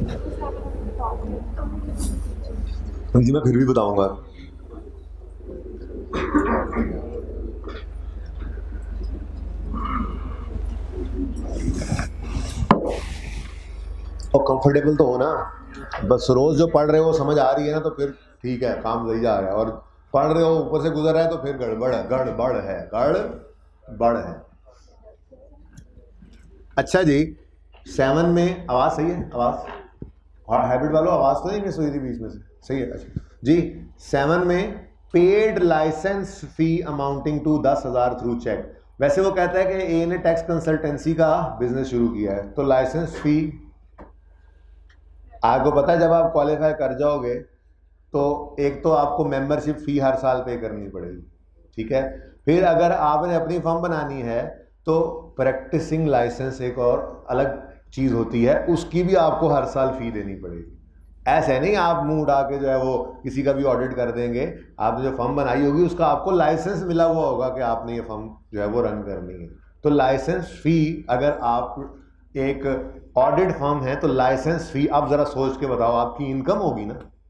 जी मैं फिर भी बताऊंगा। और कंफर्टेबल तो हो ना, बस रोज जो पढ़ रहे हो समझ आ रही है ना तो फिर ठीक है, काम सही जा रहा है। और पढ़ रहे हो ऊपर से गुजर रहा है तो फिर गड़बड़ है, गड़बड़ है, गड़बड़ है। अच्छा जी, सेवन में आवाज़ सही है? आवाज़ और हैबिट वालों आवाज़ तो नहीं मिस हुई थी बीच में से? सही है। अच्छा जी, सेवन में paid licence fee amounting to दस हज़ार थ्रू चेक। वैसे वो कहता है कि ए ने टैक्स कंसल्टेंसी का बिजनेस शुरू किया है, तो लाइसेंस फी आपको पता है जब आप क्वालिफाई कर जाओगे तो एक तो आपको मेंबरशिप फ़ी हर साल पे करनी पड़ेगी, ठीक है। फिर अगर आपने अपनी फर्म बनानी है तो प्रैक्टिसिंग लाइसेंस एक और अलग चीज़ होती है, उसकी भी आपको हर साल फ़ी देनी पड़ेगी। ऐसे नहीं आप मुंह उठा के जो है वो किसी का भी ऑडिट कर देंगे। आपने जो फर्म बनाई होगी उसका आपको लाइसेंस मिला हुआ होगा कि आपने ये फर्म जो है वो रन करनी है। तो लाइसेंस फ़ी, अगर आप एक ऑडिट फर्म है तो लाइसेंस फ़ी, आप ज़रा सोच के बताओ, आपकी इनकम होगी ना।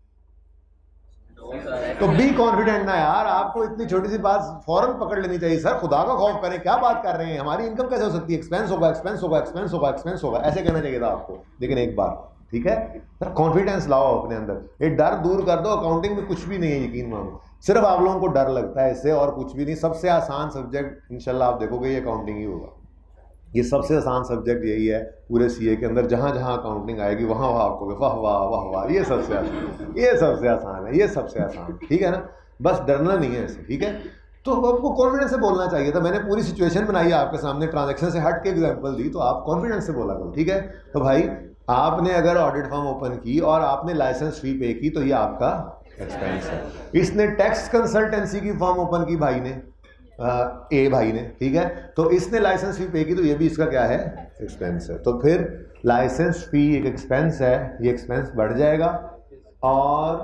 तो बी कॉन्फिडेंट ना यार, आपको इतनी छोटी सी बात फौरन पकड़ लेनी चाहिए। सर खुदा का खौफ करें, क्या बात कर रहे हैं, हमारी इनकम कैसे हो सकती है? एक्सपेंस होगा, एक्सपेंस होगा, एक्सपेंस होगा, एक्सपेंस होगा, ऐसे कहना चाहिए था आपको। लेकिन एक बार ठीक है सर, कॉन्फिडेंस लाओ अपने अंदर, ये डर दूर कर दो। अकाउंटिंग में कुछ भी नहीं है, यकीन मानो, सिर्फ आप लोगों को डर लगता है इससे और कुछ भी नहीं। सबसे आसान सब्जेक्ट इंशाल्लाह आप देखोगे ये अकाउंटिंग ही होगा। ये सबसे आसान सब्जेक्ट यही है पूरे सीए के अंदर। जहाँ जहाँ अकाउंटिंग आएगी वहाँ वहाँ आपको वाह वाह वाह वाह, ये सबसे आसान, ये सबसे आसान है, ये सबसे आसान, ठीक है ना। बस डरना नहीं है इससे, ठीक है। तो आपको कॉन्फिडेंस से बोलना चाहिए था। मैंने पूरी सिचुएशन बनाई है आपके सामने, ट्रांजैक्शन से हट के एग्जांपल दी, तो आप कॉन्फिडेंस से बोला करो, ठीक है। तो भाई आपने अगर ऑडिट फर्म ओपन की और आपने लाइसेंस फी पे की तो ये आपका एक्सपेंस है। इसने टैक्स कंसल्टेंसी की फर्म ओपन की भाई ने, आ, ए भाई ने, ठीक है, तो इसने लाइसेंस फी पे की तो ये भी इसका क्या है? एक्सपेंस है। तो फिर लाइसेंस फी एक एक्सपेंस है, ये एक्सपेंस बढ़ जाएगा। और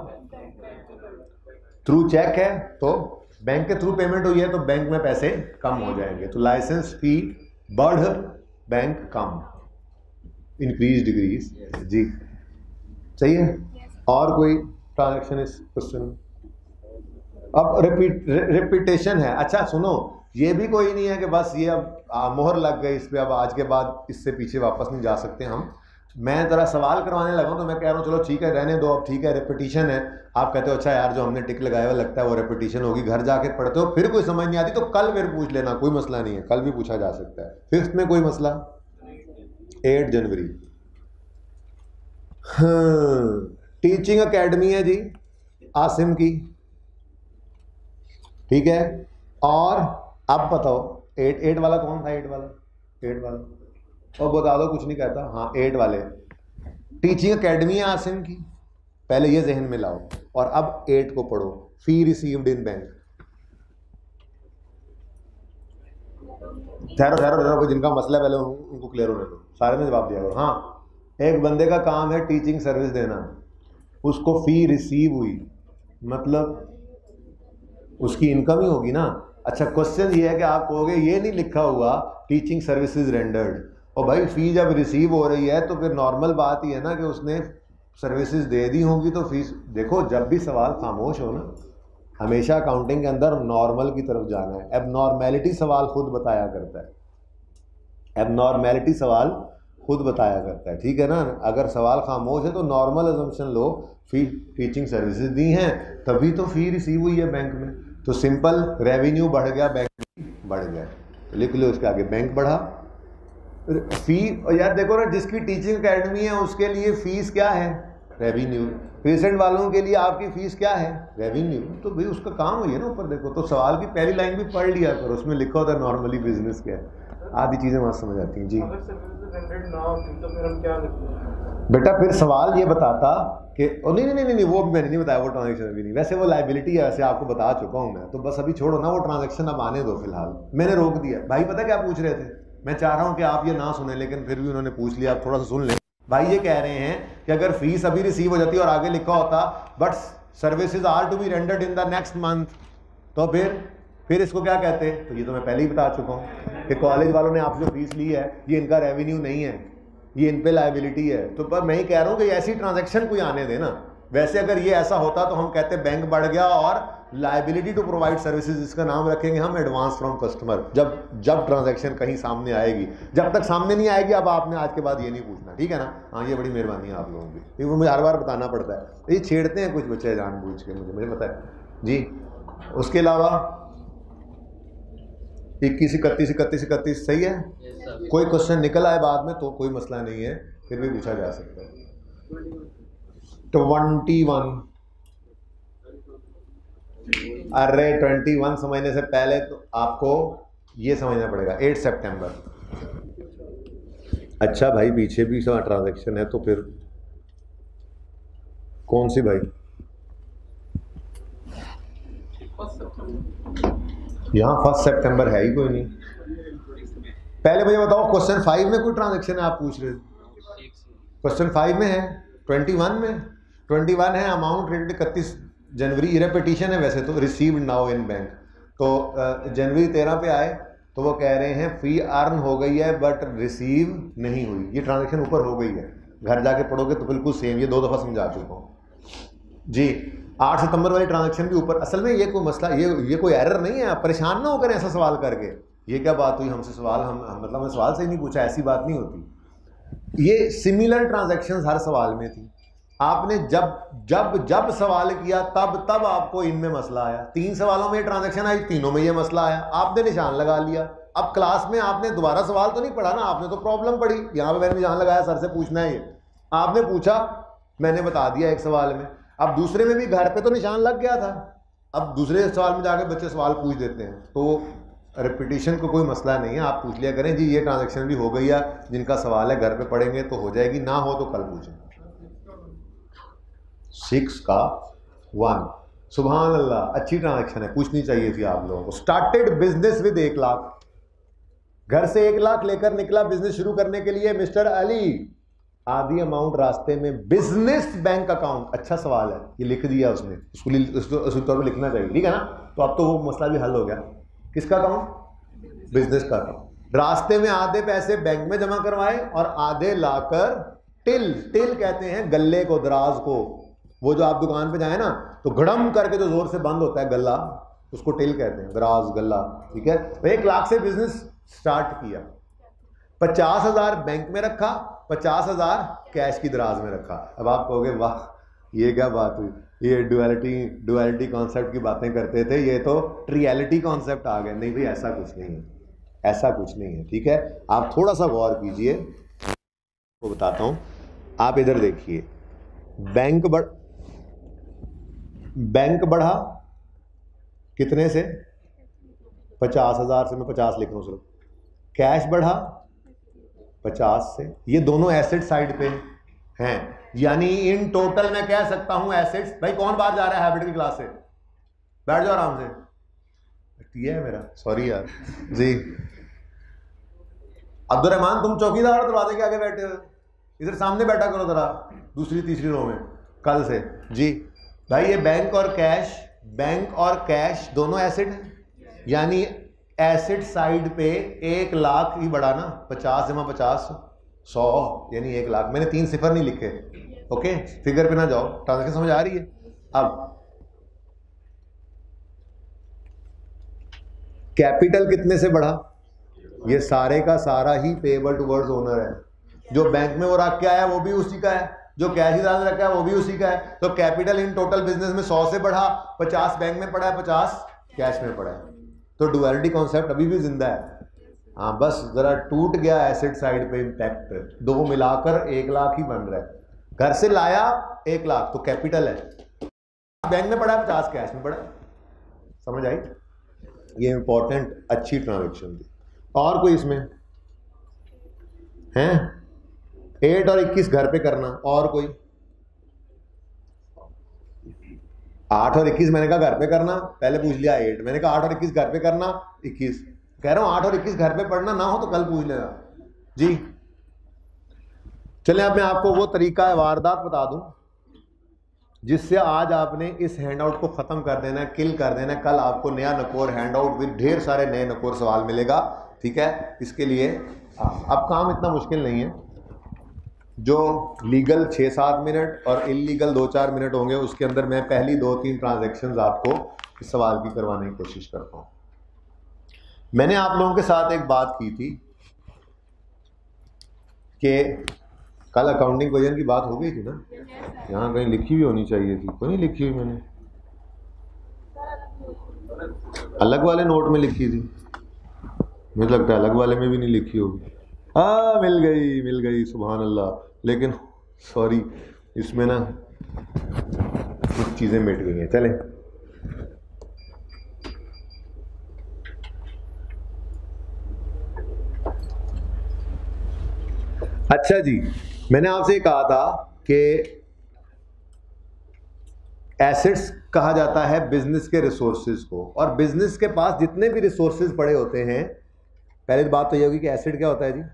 थ्रू चेक है तो बैंक के थ्रू पेमेंट हुई है तो बैंक में पैसे कम हो जाएंगे। तो लाइसेंस फी बढ़, बैंक कम, इंक्रीज डिक्रीज। जी सही है। और कोई ट्रांजैक्शन इस क्वेश्चन? अब रिपीट रिपीटेशन है। अच्छा सुनो, ये भी कोई नहीं है कि बस ये अब आ, मोहर लग गई इस पर, अब आज के बाद इससे पीछे वापस नहीं जा सकते हम। मैं ज़रा सवाल करवाने लगा हूँ तो मैं कह रहा हूँ चलो ठीक है रहने दो, अब ठीक है रिपीटिशन है। आप कहते हो अच्छा यार जो हमने टिक लगाया हुआ लगता है वो रिपीटिशन होगी, घर जाके पढ़ते हो फिर कोई समझ नहीं आती तो कल फिर पूछ लेना, कोई मसला नहीं है, कल भी पूछा जा सकता है। फिफ्थ में कोई मसला? एट जनवरी, हाँ टीचिंग अकेडमी है जी आसिम की, ठीक है। और अब बताओ एट एट वाला कौन था? एट वाला एट वाला और बता दो, कुछ नहीं कहता। हाँ एट वाले टीचिंग अकेडमी है आसिम की, पहले ये जहन में लाओ। और अब एट को पढ़ो, फी रिसीव्ड इन बैंक। ठहरो ठहरो ठहरो, जिनका मसला है पहले उनको क्लियर होने दो, सारे में जवाब दिया करो। हाँ एक बंदे का काम है टीचिंग सर्विस देना, उसको फी रिसीव हुई, मतलब उसकी इनकम ही होगी ना। अच्छा क्वेश्चन ये है कि आप कहोगे ये नहीं लिखा हुआ टीचिंग सर्विसेज रेंडर्ड, और भाई फी जब रिसीव हो रही है तो फिर नॉर्मल बात ही है ना कि उसने सर्विसेज दे दी होंगी तो फीस। देखो जब भी सवाल खामोश हो ना, हमेशा अकाउंटिंग के अंदर नॉर्मल की तरफ जाना है। एबनॉर्मेलिटी सवाल खुद बताया करता है, एबनॉर्मेलिटी सवाल खुद बताया करता है, ठीक है ना। अगर सवाल खामोश है तो नॉर्मल अजम्पशन लो, फी टीचिंग सर्विसेज दी हैं तभी तो फी रिसीव हुई है बैंक में। तो सिंपल रेवेन्यू बढ़ गया, बैंक बढ़ गया, तो लिख लो इसके आगे बैंक बढ़ा, फी। और यार देखो ना, जिसकी टीचिंग अकेडमी है उसके लिए फीस क्या है? रेवेन्यू। पेशेंट वालों के लिए आपकी फीस क्या है? रेवेन्यू। तो भाई उसका काम हुई है ना ऊपर देखो। तो सवाल की पहली लाइन भी पढ़ लिया करो, उसमें लिखा होता है नॉर्मली बिजनेस क्या है, आधी चीज़ें वहाँ समझ आती हैं। जी बेटा फिर सवाल ये बताता कि ओ नहीं नहीं नहीं नहीं वो भी मैंने नहीं बताया, वो ट्रांजैक्शन भी नहीं, वैसे वो लाइबिलिटी है, वैसे आपको बता चुका हूँ मैं। तो बस अभी छोड़ो ना वो ट्रांजैक्शन, अब आने दो फिलहाल, मैंने रोक दिया। भाई पता क्या पूछ रहे थे, मैं चाह रहा हूँ कि आप ये ना सुने लेकिन फिर भी उन्होंने पूछ लिया, आप थोड़ा सा सुन लें। भाई ये कह रहे हैं कि अगर फीस अभी रिसीव हो जाती और आगे लिखा होता but services are to be rendered in the next month, तो फिर फिर इसको क्या कहते हैं? तो ये तो मैं पहले ही बता चुका हूँ कि कॉलेज वालों ने आपसे जो फीस ली है ये इनका रेवेन्यू नहीं है, ये इन पे लाइबिलिटी है। तो पर मैं ही कह रहा हूँ कि ऐसी ट्रांजैक्शन कोई आने देना। वैसे अगर ये ऐसा होता तो हम कहते बैंक बढ़ गया और लाइबिलिटी टू प्रोवाइड सर्विसेज, इसका नाम रखेंगे हम एडवांस फ्रॉम कस्टमर। जब जब ट्रांजैक्शन कहीं सामने आएगी, जब तक सामने नहीं आएगी अब आपने आज के बाद ये नहीं पूछना, ठीक है ना। हाँ, ये बड़ी मेहरबानी है आप लोगों की, क्योंकि मुझे हर बार बताना पड़ता है। ये छेड़ते हैं कुछ बच्चे जानबूझ के, मुझे मुझे पता है जी। उसके अलावा इक्कीस इकतीस इकतीस इकतीस सही है। कोई क्वेश्चन निकल आए बाद में तो कोई मसला नहीं है, फिर भी पूछा जा सकता है। ट्वेंटी वन, अरे ट्वेंटी वन समझने से पहले तो आपको ये समझना पड़ेगा एट सितंबर। अच्छा भाई, पीछे भी सब ट्रांजैक्शन है तो फिर कौन सी भाई? यहाँ फर्स्ट सितंबर है ही कोई नहीं। पहले मुझे बताओ क्वेश्चन फाइव में कोई ट्रांजैक्शन है? आप पूछ रहे थे क्वेश्चन फाइव में है, ट्वेंटी वन में ट्वेंटी वन है अमाउंट रेटेड इकतीस जनवरी, ये रेपिटिशन है वैसे तो, रिसीव्ड नाउ इन बैंक। तो जनवरी तेरह पे आए तो वो कह रहे हैं फी अर्न हो गई है बट रिसीव नहीं हुई। ये ट्रांजैक्शन ऊपर हो गई है, घर जाके पढ़ोगे तो बिल्कुल सेम, ये दो दफ़ा समझा चुका हूँ जी। आठ सितंबर वाली ट्रांजैक्शन भी ऊपर। असल में ये कोई मसला, ये ये कोई एरर नहीं है, आप परेशान ना होकर ऐसा सवाल करके। ये क्या बात हुई हमसे सवाल, हम मतलब हमने सवाल से ही नहीं पूछा, ऐसी बात नहीं होती। ये सिमिलर ट्रांजैक्शंस हर सवाल में थी। आपने जब जब जब सवाल किया तब तब आपको इनमें मसला आया। तीन सवालों में ट्रांजैक्शन आई, तीनों में ये मसला आया, आपने निशान लगा लिया। अब क्लास में आपने दोबारा सवाल तो नहीं पढ़ा ना, आपने तो प्रॉब्लम पढ़ी। यहाँ पे मैंने निशान लगाया, सर से पूछना है ये, आपने पूछा, मैंने बता दिया एक सवाल में। अब दूसरे में भी घर पे तो निशान लग गया था, अब दूसरे सवाल में जाके बच्चे सवाल पूछ देते हैं। तो रिपीटिशन को कोई मसला नहीं है, आप पूछ लिया करें जी ये ट्रांजैक्शन भी हो गई है, जिनका सवाल है घर पे पढ़ेंगे तो हो जाएगी, ना हो तो कल पूछें। सिक्स का वन, सुभान अल्लाह, अच्छी ट्रांजैक्शन है, पूछनी चाहिए थी आप लोगों को। स्टार्टेड बिजनेस विद एक लाख, घर से एक लाख लेकर निकला बिजनेस शुरू करने के लिए मिस्टर अली। आधी अमाउंट रास्ते में बिजनेस बैंक अकाउंट, अच्छा सवाल है, ये लिख दिया उसने, उसको उस तौर पर लिखना चाहिए, ठीक है ना। तो अब तो वो मसला भी हल हो गया। किसका अकाउंट? बिजनेस का अकाउंट। रास्ते में आधे पैसे बैंक में जमा करवाए और आधे लाकर टिल, टिल कहते हैं गल्ले को, दराज को, वो जो आप दुकान पे जाए ना तो गड़म करके जो जोर से बंद होता है गल्ला, उसको टिल कहते हैं, दराज गल्ला, ठीक है। तो एक लाख से बिजनेस स्टार्ट किया, पचास हजार बैंक में रखा, पचास हजार कैश की दराज में रखा। अब आप कहोगे वाह ये क्या बात हुई, ये डुअलिटी डुअलिटी कॉन्सेप्ट की बातें करते थे, ये तो ट्रियलिटी कॉन्सेप्ट आ गए। नहीं भाई, ऐसा कुछ नहीं है, ऐसा कुछ नहीं है, ठीक है। आप थोड़ा सा गौर कीजिए, वो बताता हूँ। आप इधर देखिए, बैंक बढ़ बैंक बढ़ा कितने से? पचास हजार से, मैं पचास लिख रहा हूँ सिर्फ। कैश बढ़ा पचास से, ये दोनों एसेट साइड पे हैं, यानी इन टोटल मैं कह सकता हूं एसेट्स। भाई कौन बाहर जा रहा है हैबिट की क्लास से? बैठ जाओ आराम से। ये है मेरा, सॉरी यार जी। अब्दुलरहमान तुम चौकीदार दरवाजे के आगे बैठे हो, इधर सामने बैठा करो जरा, दूसरी तीसरी रो में कल से जी। भाई ये बैंक और कैश, बैंक और कैश दोनों एसेट हैं, यानी एसेट साइड पे एक लाख ही बढ़ा ना, पचास जमा पचास सौ, यानी एक लाख। मैंने तीन सिफर नहीं लिखे, ओके, फिगर पे ना जाओ, ट्रांजैक्शन समझ आ रही है। अब कैपिटल कितने से बढ़ा? ये सारे का सारा ही पेएबल टुवर्ड्स ओनर है। जो बैंक में वो रख के आया वो भी उसी का है, जो कैश ही दान रखा है वो भी उसी का है। तो कैपिटल इन टोटल बिजनेस में सौ से बढ़ा, पचास बैंक में पड़ा है, पचास कैश में पड़ा है। तो डुअलिटी कॉन्सेप्ट अभी भी जिंदा है। हाँ, बस जरा टूट गया एसेट साइड पे इम्पैक्ट, दो मिलाकर एक लाख ही बन रहा है। घर से लाया एक लाख तो कैपिटल है, बैंक में पड़ा है, पचास कैश में पड़ा है। समझ आई? ये इंपॉर्टेंट अच्छी ट्रांजैक्शन थी। और कोई इसमें हैं? एट और इक्कीस घर पे करना, और कोई? आठ और इक्कीस मैंने कहा घर पे करना, पहले पूछ लिया एट, मैंने कहा आठ और इक्कीस घर पे करना, इक्कीस कह रहा हूं आठ और इक्कीस घर पे पढ़ना, ना हो तो कल पूछ लेना जी। चलें अब मैं आपको वो तरीका है वारदात बता दूं जिससे आज आपने इस हैंडआउट को खत्म कर देना है, किल कर देना है। कल आपको नया नकोर हैंडआउट विद ढेर सारे नए नकोर सवाल मिलेगा, ठीक है। इसके लिए अब काम इतना मुश्किल नहीं है, जो लीगल छः सात मिनट और इलीगल दो चार मिनट होंगे, उसके अंदर मैं पहली दो तीन ट्रांजैक्शंस आपको इस सवाल की करवाने की कोशिश करता हूँ। मैंने आप लोगों के साथ एक बात की थी कि कल अकाउंटिंग क्वेश्चन की बात हो गई थी ना, यहाँ कहीं लिखी हुई होनी चाहिए थी, कोई नहीं लिखी हुई, मैंने अलग वाले नोट में लिखी थी, मुझे लगता है अलग वाले में भी नहीं लिखी होगी। हाँ मिल गई मिल गई, सुभान अल्लाह। लेकिन सॉरी, इसमें ना कुछ चीज़ें मिट गई हैं। चलें, अच्छा जी, मैंने आपसे कहा था कि एसेट्स कहा जाता है बिजनेस के रिसोर्सेज को, और बिजनेस के पास जितने भी रिसोर्सेज पड़े होते हैं, पहले बात तो ये होगी कि एसेट क्या होता है जी?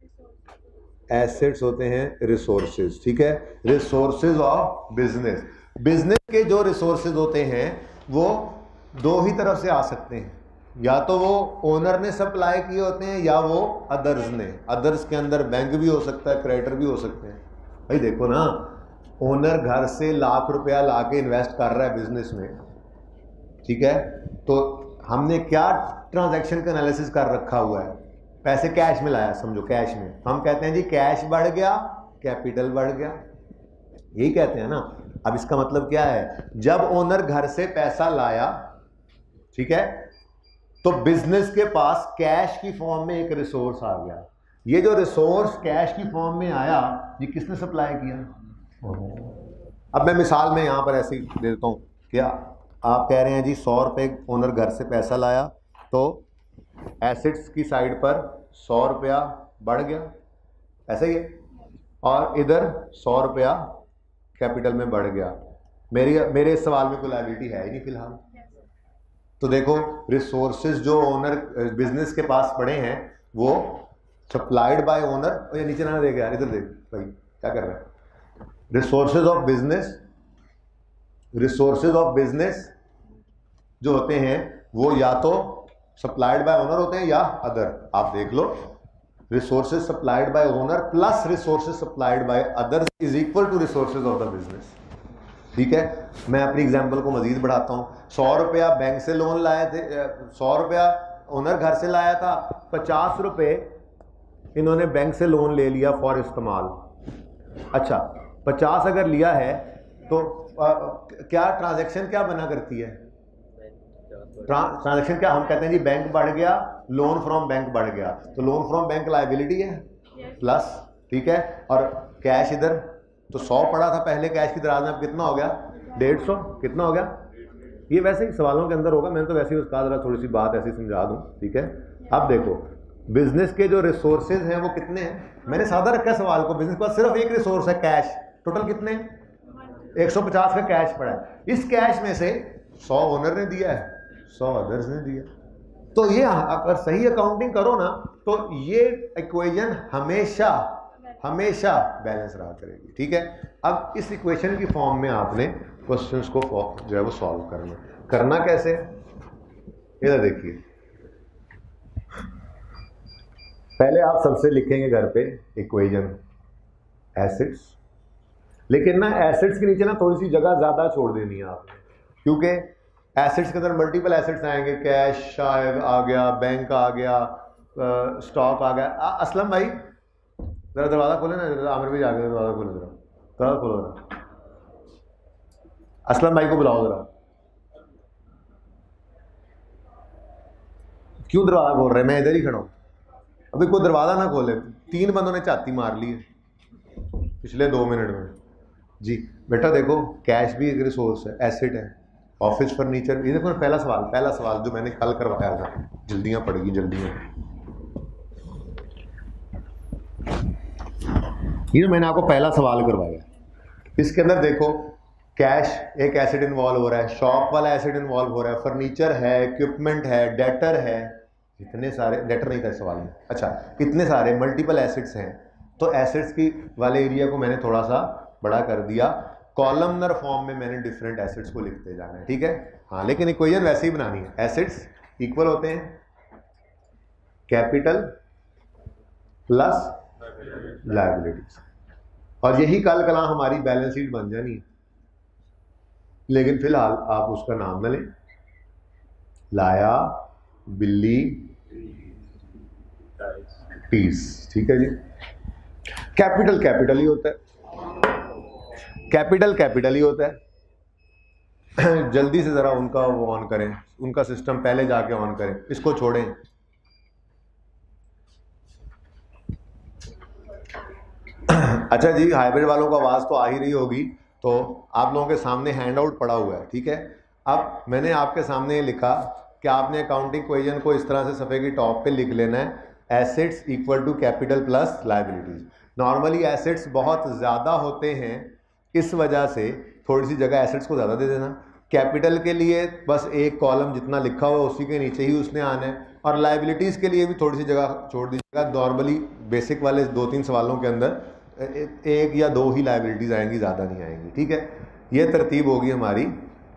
एसेट्स होते हैं रिसोर्सेज, ठीक है, रिसोर्सेज ऑफ बिजनेस। बिजनेस के जो रिसोर्सेज होते हैं वो दो ही तरफ से आ सकते हैं, या तो वो ओनर ने सप्लाई किए होते हैं या वो अदर्स ने। अदर्स के अंदर बैंक भी हो सकता है, क्रेडिटर भी हो सकते हैं। भाई देखो ना, ओनर घर से लाख रुपया ला के इन्वेस्ट कर रहा है बिजनेस में, ठीक है, तो हमने क्या ट्रांजैक्शन का एनालिसिस कर रखा हुआ है? पैसे कैश में लाया, समझो कैश में, हम कहते हैं जी कैश बढ़ गया, कैपिटल बढ़ गया, यही कहते हैं ना। अब इसका मतलब क्या है? जब ओनर घर से पैसा लाया, ठीक है, तो बिजनेस के पास कैश की फॉर्म में एक रिसोर्स आ गया। ये जो रिसोर्स कैश की फॉर्म में आया, ये किसने सप्लाई किया? अब मैं मिसाल में यहाँ पर ऐसे ही दे देता हूँ, क्या आप कह रहे हैं जी सौ रुपये ओनर घर से पैसा लाया, तो एसेट्स की साइड पर सौ रुपया बढ़ गया, ऐसा ही है, और इधर सौ रुपया कैपिटल में बढ़ गया। मेरी मेरे इस सवाल में कोई लायबिलिटी है ही नहीं फिलहाल। तो देखो, रिसोर्सेज जो ओनर बिजनेस के पास पड़े हैं वो सप्लाइड बाय ओनर, ये नीचे ना देख यार, इधर देख भाई क्या कर रहा है। Resources of business, resources of business जो होते हैं वो या तो सप्लाइड बाय ओनर होते हैं या अदर। आप देख लो, resources supplied by owner plus resources supplied by other is equal to resources of the business, ठीक है। मैं अपनी एग्जांपल को मजीद बढ़ाता हूँ। सौ रुपया बैंक से लोन लाए थे, सौ रुपया ओनर घर से लाया था, पचास रुपये इन्होंने बैंक से लोन ले लिया फॉर इस्तेमाल। अच्छा, पचास अगर लिया है तो आ, क्या ट्रांजैक्शन क्या बना करती है? ट्रांजैक्शन क्या, हम कहते हैं जी बैंक बढ़ गया, लोन फ्रॉम बैंक बढ़ गया, तो लोन फ्रॉम बैंक लायबिलिटी है प्लस, ठीक है, और कैश इधर तो सौ पड़ा था पहले कैश की दराज में, अब कितना हो गया? डेढ़ सौ। कितना हो गया? ये वैसे ही सवालों के अंदर होगा, मैंने तो वैसे ही उसका जरा थोड़ी सी बात ऐसी समझा दूं, ठीक है। अब देखो, बिजनेस के जो रिसोर्सेज हैं वो कितने हैं? मैंने सादा रखा है सवाल को, बिजनेस के पास सिर्फ एक रिसोर्स है कैश, टोटल कितने? एक सौ पचास का कैश पड़ा है। इस कैश में से सौ ओनर ने दिया है, सौ अदर्स ने दिया। तो ये अगर सही अकाउंटिंग करो ना, तो ये इक्वेशन हमेशा हमेशा बैलेंस रहा करेगी, ठीक है। अब इस इक्वेशन की फॉर्म में आपने क्वेश्चंस को जो है वो सॉल्व करना। करना कैसे? इधर देखिए, पहले आप सबसे लिखेंगे घर पे इक्वेशन एसेट्स, लेकिन ना एसेट्स के नीचे ना थोड़ी सी जगह ज़्यादा छोड़ देनी है आपने, क्योंकि एसेट्स के अंदर मल्टीपल एसेट्स आएंगे, कैश शायद आ गया, बैंक आ गया, स्टॉक आ गया। आ, असलम भाई जरा दरवाज़ा खोले ना, आमिर भाई आ गए, दरवाज़ा खोले जरा, दरवाज़ा खोलो जरा, असलम भाई को बुलाओ जरा। क्यों दरवाज़ा खोल रहे हैं? मैं इधर ही खड़ा हूँ, अभी कोई दरवाज़ा ना खोले। तीन बंदों ने छाती मार ली है पिछले दो मिनट में जी। बेटा देखो, कैश भी एक रिसोर्स है, एसेट है, ऑफिस फर्नीचर। ये देखो ना, पहला सवाल पहला सवाल जो मैंने कल करवाया था, जल्दियाँ पड़ेगी जल्दियाँ। ये जो मैंने आपको पहला सवाल करवाया, इसके अंदर देखो कैश एक एसेट इन्वॉल्व हो रहा है, शॉप वाला एसेट इन्वॉल्व हो रहा है, फर्नीचर है, इक्विपमेंट है, डेटर है, इतने सारे, डेटर नहीं था इस सवाल में, अच्छा इतने सारे मल्टीपल एसेट्स हैं। तो एसेट्स की वाले एरिया को मैंने थोड़ा सा बड़ा कर दिया, कॉलमनर फॉर्म में मैंने डिफरेंट एसेट्स को लिखते जाना है, ठीक है। हाँ, लेकिन इक्वेशन वैसे ही बनानी है। एसेट्स इक्वल होते हैं कैपिटल प्लस लायबिलिटीज, और यही कल कला हमारी बैलेंस शीट बन जानी है। लेकिन फिलहाल आप उसका नाम न लें। लाया, बिल्ली, टीस, ठीक है जी। कैपिटल कैपिटल ही होता है, कैपिटल कैपिटल ही होता है। जल्दी से जरा उनका वो ऑन करें, उनका सिस्टम पहले जाके ऑन करें, इसको छोड़ें। अच्छा जी, हाइब्रिड वालों को आवाज़ तो आ ही रही होगी, तो आप लोगों के सामने हैंड आउट पड़ा हुआ है, ठीक है। अब मैंने आपके सामने लिखा कि आपने अकाउंटिंग इक्वेशन को इस तरह से सफ़े की टॉप पे लिख लेना है, assets equal to capital plus liabilities. Normally assets बहुत ज़्यादा होते हैं, इस वजह से थोड़ी सी जगह एसेट्स को ज़्यादा दे देना। कैपिटल के लिए बस एक कॉलम जितना लिखा हुआ उसी के नीचे ही उसने आना है, और लायबिलिटीज़ के लिए भी थोड़ी सी जगह छोड़ दीजिएगा। नॉर्मली बेसिक वाले दो तीन सवालों के अंदर एक या दो ही लायबिलिटीज आएंगी, ज़्यादा नहीं आएंगी, ठीक है। ये तरतीब होगी हमारी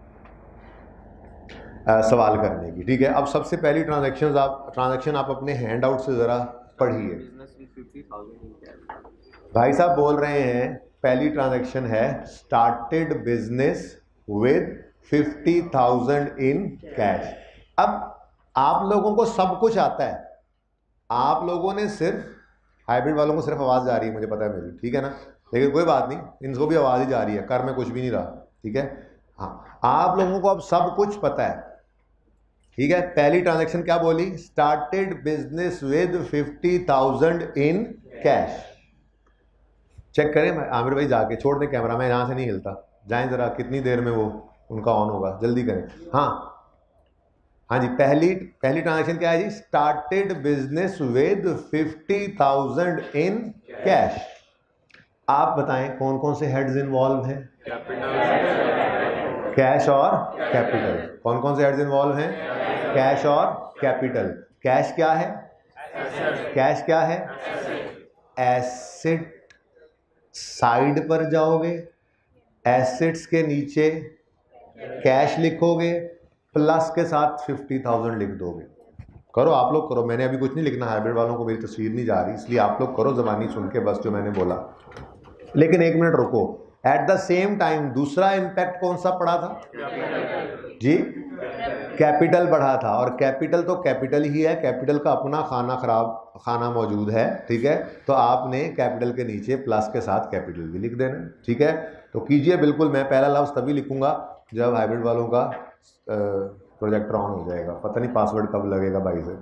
आ, सवाल करने की, ठीक है। अब सबसे पहली ट्रांजैक्शन आप ट्रांजैक्शन आप अपने हैंड आउट से ज़रा पढ़िए। भाई साहब बोल रहे हैं पहली ट्रांजैक्शन है started business with fifty thousand in cash. अब आप लोगों को सब कुछ आता है, आप लोगों ने सिर्फ, हाइब्रिड वालों को सिर्फ आवाज़ जा रही है, मुझे पता है मेरी, ठीक है ना, लेकिन कोई बात नहीं, इनको भी आवाज़ ही जा रही है, कर में कुछ भी नहीं रहा, ठीक है। हाँ, आप लोगों को अब सब कुछ पता है, ठीक है। पहली ट्रांजैक्शन क्या बोली? Started business with fifty thousand in cash. Check करें आमिर भाई, जाके छोड़ दें कैमरा, मैं यहाँ से नहीं हिलता, जाएं जरा, कितनी देर में वो उनका ऑन होगा, जल्दी करें। हाँ हाँ जी, पहली पहली ट्रांजैक्शन क्या है जी? Started business with fifty thousand in cash. आप बताएं कौन कौन से हेड्स इन्वॉल्व हैं? कैश और कैपिटल। कौन कौन से हेड्स इन्वॉल्व हैं? कैश और कैपिटल। कैश क्या है? कैश क्या है? एसेट। साइड पर जाओगे, एसेट्स के नीचे कैश लिखोगे, प्लस के साथ फिफ्टी थाउजेंड लिख दोगे। करो आप लोग करो, मैंने अभी कुछ नहीं लिखना, हाइब्रिड वालों को मेरी तस्वीर नहीं जा रही, इसलिए आप लोग करो ज़बानी सुन के बस जो मैंने बोला। लेकिन एक मिनट रुको, एट द सेम टाइम दूसरा इम्पैक्ट कौन सा पड़ा था जी? कैपिटल बढ़ा था, और कैपिटल तो कैपिटल ही है, कैपिटल का अपना खाना खराब खाना मौजूद है, ठीक है। तो आपने कैपिटल के नीचे प्लस के साथ कैपिटल भी लिख देना, ठीक है। तो कीजिए बिल्कुल, मैं पहला लफ्ज़ तभी लिखूंगा जब हाइब्रिड वालों का प्रोजेक्टर ऑन हो जाएगा। पता नहीं पासवर्ड कब लगेगा भाई से।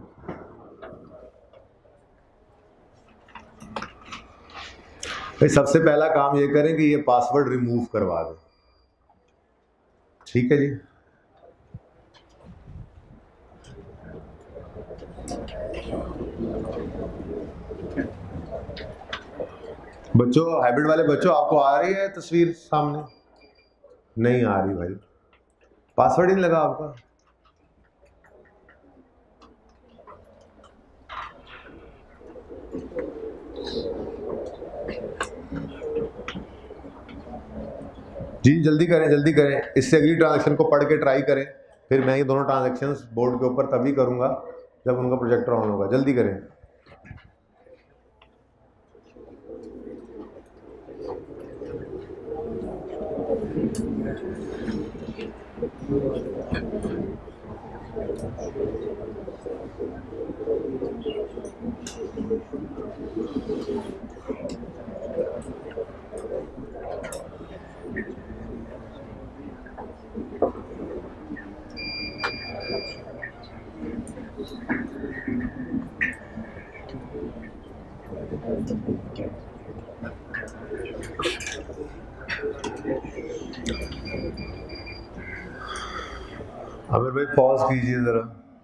भाई सबसे पहला काम ये करें कि ये पासवर्ड रिमूव करवा दें, ठीक है जी। बच्चों, हाइब्रिड वाले बच्चों, आपको आ रही है तस्वीर सामने? नहीं आ रही भाई, पासवर्ड ही नहीं लगा आपका। जी जल्दी करें, जल्दी करें, इससे अगली ट्रांजैक्शन को पढ़ के ट्राई करें, फिर मैं ये दोनों ट्रांजैक्शंस बोर्ड के ऊपर तभी करूंगा जब उनका प्रोजेक्टर ऑन होगा। जल्दी करें। आमिर भाई पॉज कीजिए ज़रा।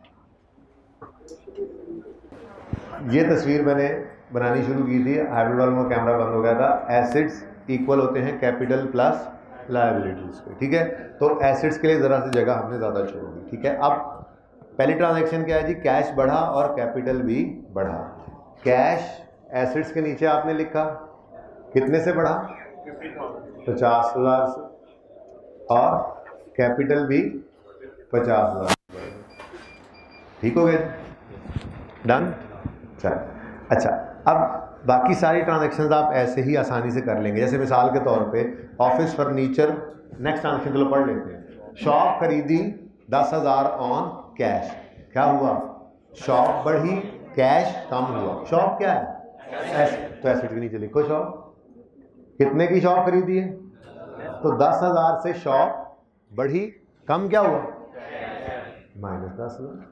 ये तस्वीर मैंने बनानी शुरू की थी, हाइब्रिड वालों का कैमरा बंद हो गया था। एसेट्स इक्वल होते हैं कैपिटल प्लस लायबिलिटीज़ के, ठीक है। तो एसेट्स के लिए ज़रा सी जगह हमने ज़्यादा छोड़ दी, ठीक है। अब पहली ट्रांजैक्शन क्या है जी? कैश बढ़ा और कैपिटल भी बढ़ा। कैश एसेट्स के नीचे आपने लिखा, कितने से बढ़ा? पचास हज़ार से, और कैपिटल भी पचास हज़ार। ठीक हो गया? डन? चल अच्छा, अब बाकी सारी ट्रांजैक्शंस आप ऐसे ही आसानी से कर लेंगे। जैसे मिसाल के तौर पे ऑफिस फर्नीचर, नेक्स्ट ट्रांजैक्शन चलो पढ़ लेते हैं। शॉप खरीदी दस हज़ार ऑन कैश, क्या हुआ? शॉप बढ़ी, कैश कम हुआ। शॉप क्या है? एसेट। तो एसेट के नीचे लिखो शॉप। कितने की शॉप खरीदी है? तो दस हज़ार से शॉप बढ़ी, कम क्या हुआ? माइनस दस हज़ार।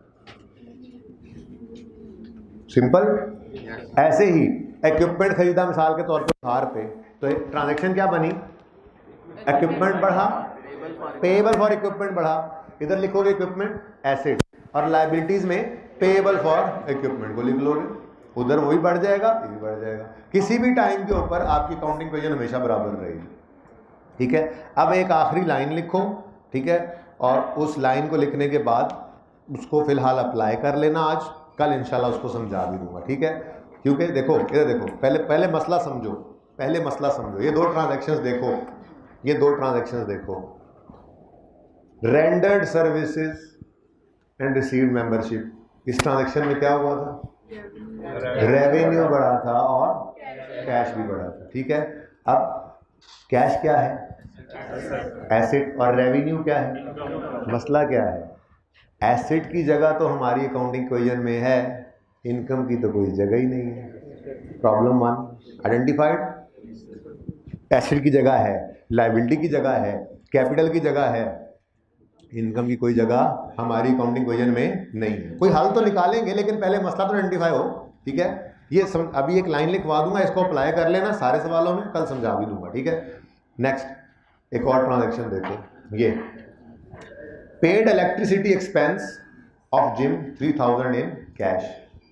सिंपल। ऐसे ही इक्विपमेंट खरीदा मिसाल के तौर पे उधार पे, तो ट्रांजैक्शन क्या बनी? इक्विपमेंट बढ़ा, पेएबल फॉर इक्विपमेंट बढ़ा। इधर लिखोगे इक्विपमेंट एसेट, और लायबिलिटीज में पेएबल फॉर इक्विपमेंट को लिख लोगे, उधर वही बढ़ जाएगा, ये भी बढ़ जाएगा। किसी भी टाइम के ऊपर आपकी काउंटिंग पोजीशन हमेशा बराबर रहेगी। ठीक है। अब एक आखिरी लाइन लिखो, ठीक है, और उस लाइन को लिखने के बाद उसको फिलहाल अप्लाई कर लेना आज, कल इंशाल्लाह उसको समझा भी दूंगा। ठीक है। क्योंकि देखो इधर देखो, पहले पहले मसला समझो, पहले मसला समझो। ये दो ट्रांजैक्शंस देखो, ये दो ट्रांजैक्शंस देखो, rendered services and received membership. इस ट्रांजैक्शन में क्या हुआ था? रेवेन्यू बढ़ा था और कैश भी बढ़ा था। ठीक है। अब कैश क्या है? एसेट। और रेवेन्यू क्या है? मसला क्या है? एसेट की जगह तो हमारी अकाउंटिंग इक्वेशन में है, इनकम की तो कोई जगह ही नहीं है। Problem one identified. एसेट की जगह है, लायबिलिटी की जगह है, कैपिटल की जगह है, इनकम की कोई जगह हमारी अकाउंटिंग इक्वेशन में नहीं है। कोई हल तो निकालेंगे, लेकिन पहले मसला तो आइडेंटिफाई हो। ठीक है। ये सम, अभी एक लाइन लिखवा दूंगा, इसको अप्लाई कर लेना सारे सवालों में, कल समझा भी दूंगा। ठीक है। नेक्स्ट एक और ट्रांजैक्शन देखो, ये paid electricity expense of gym three thousand in cash.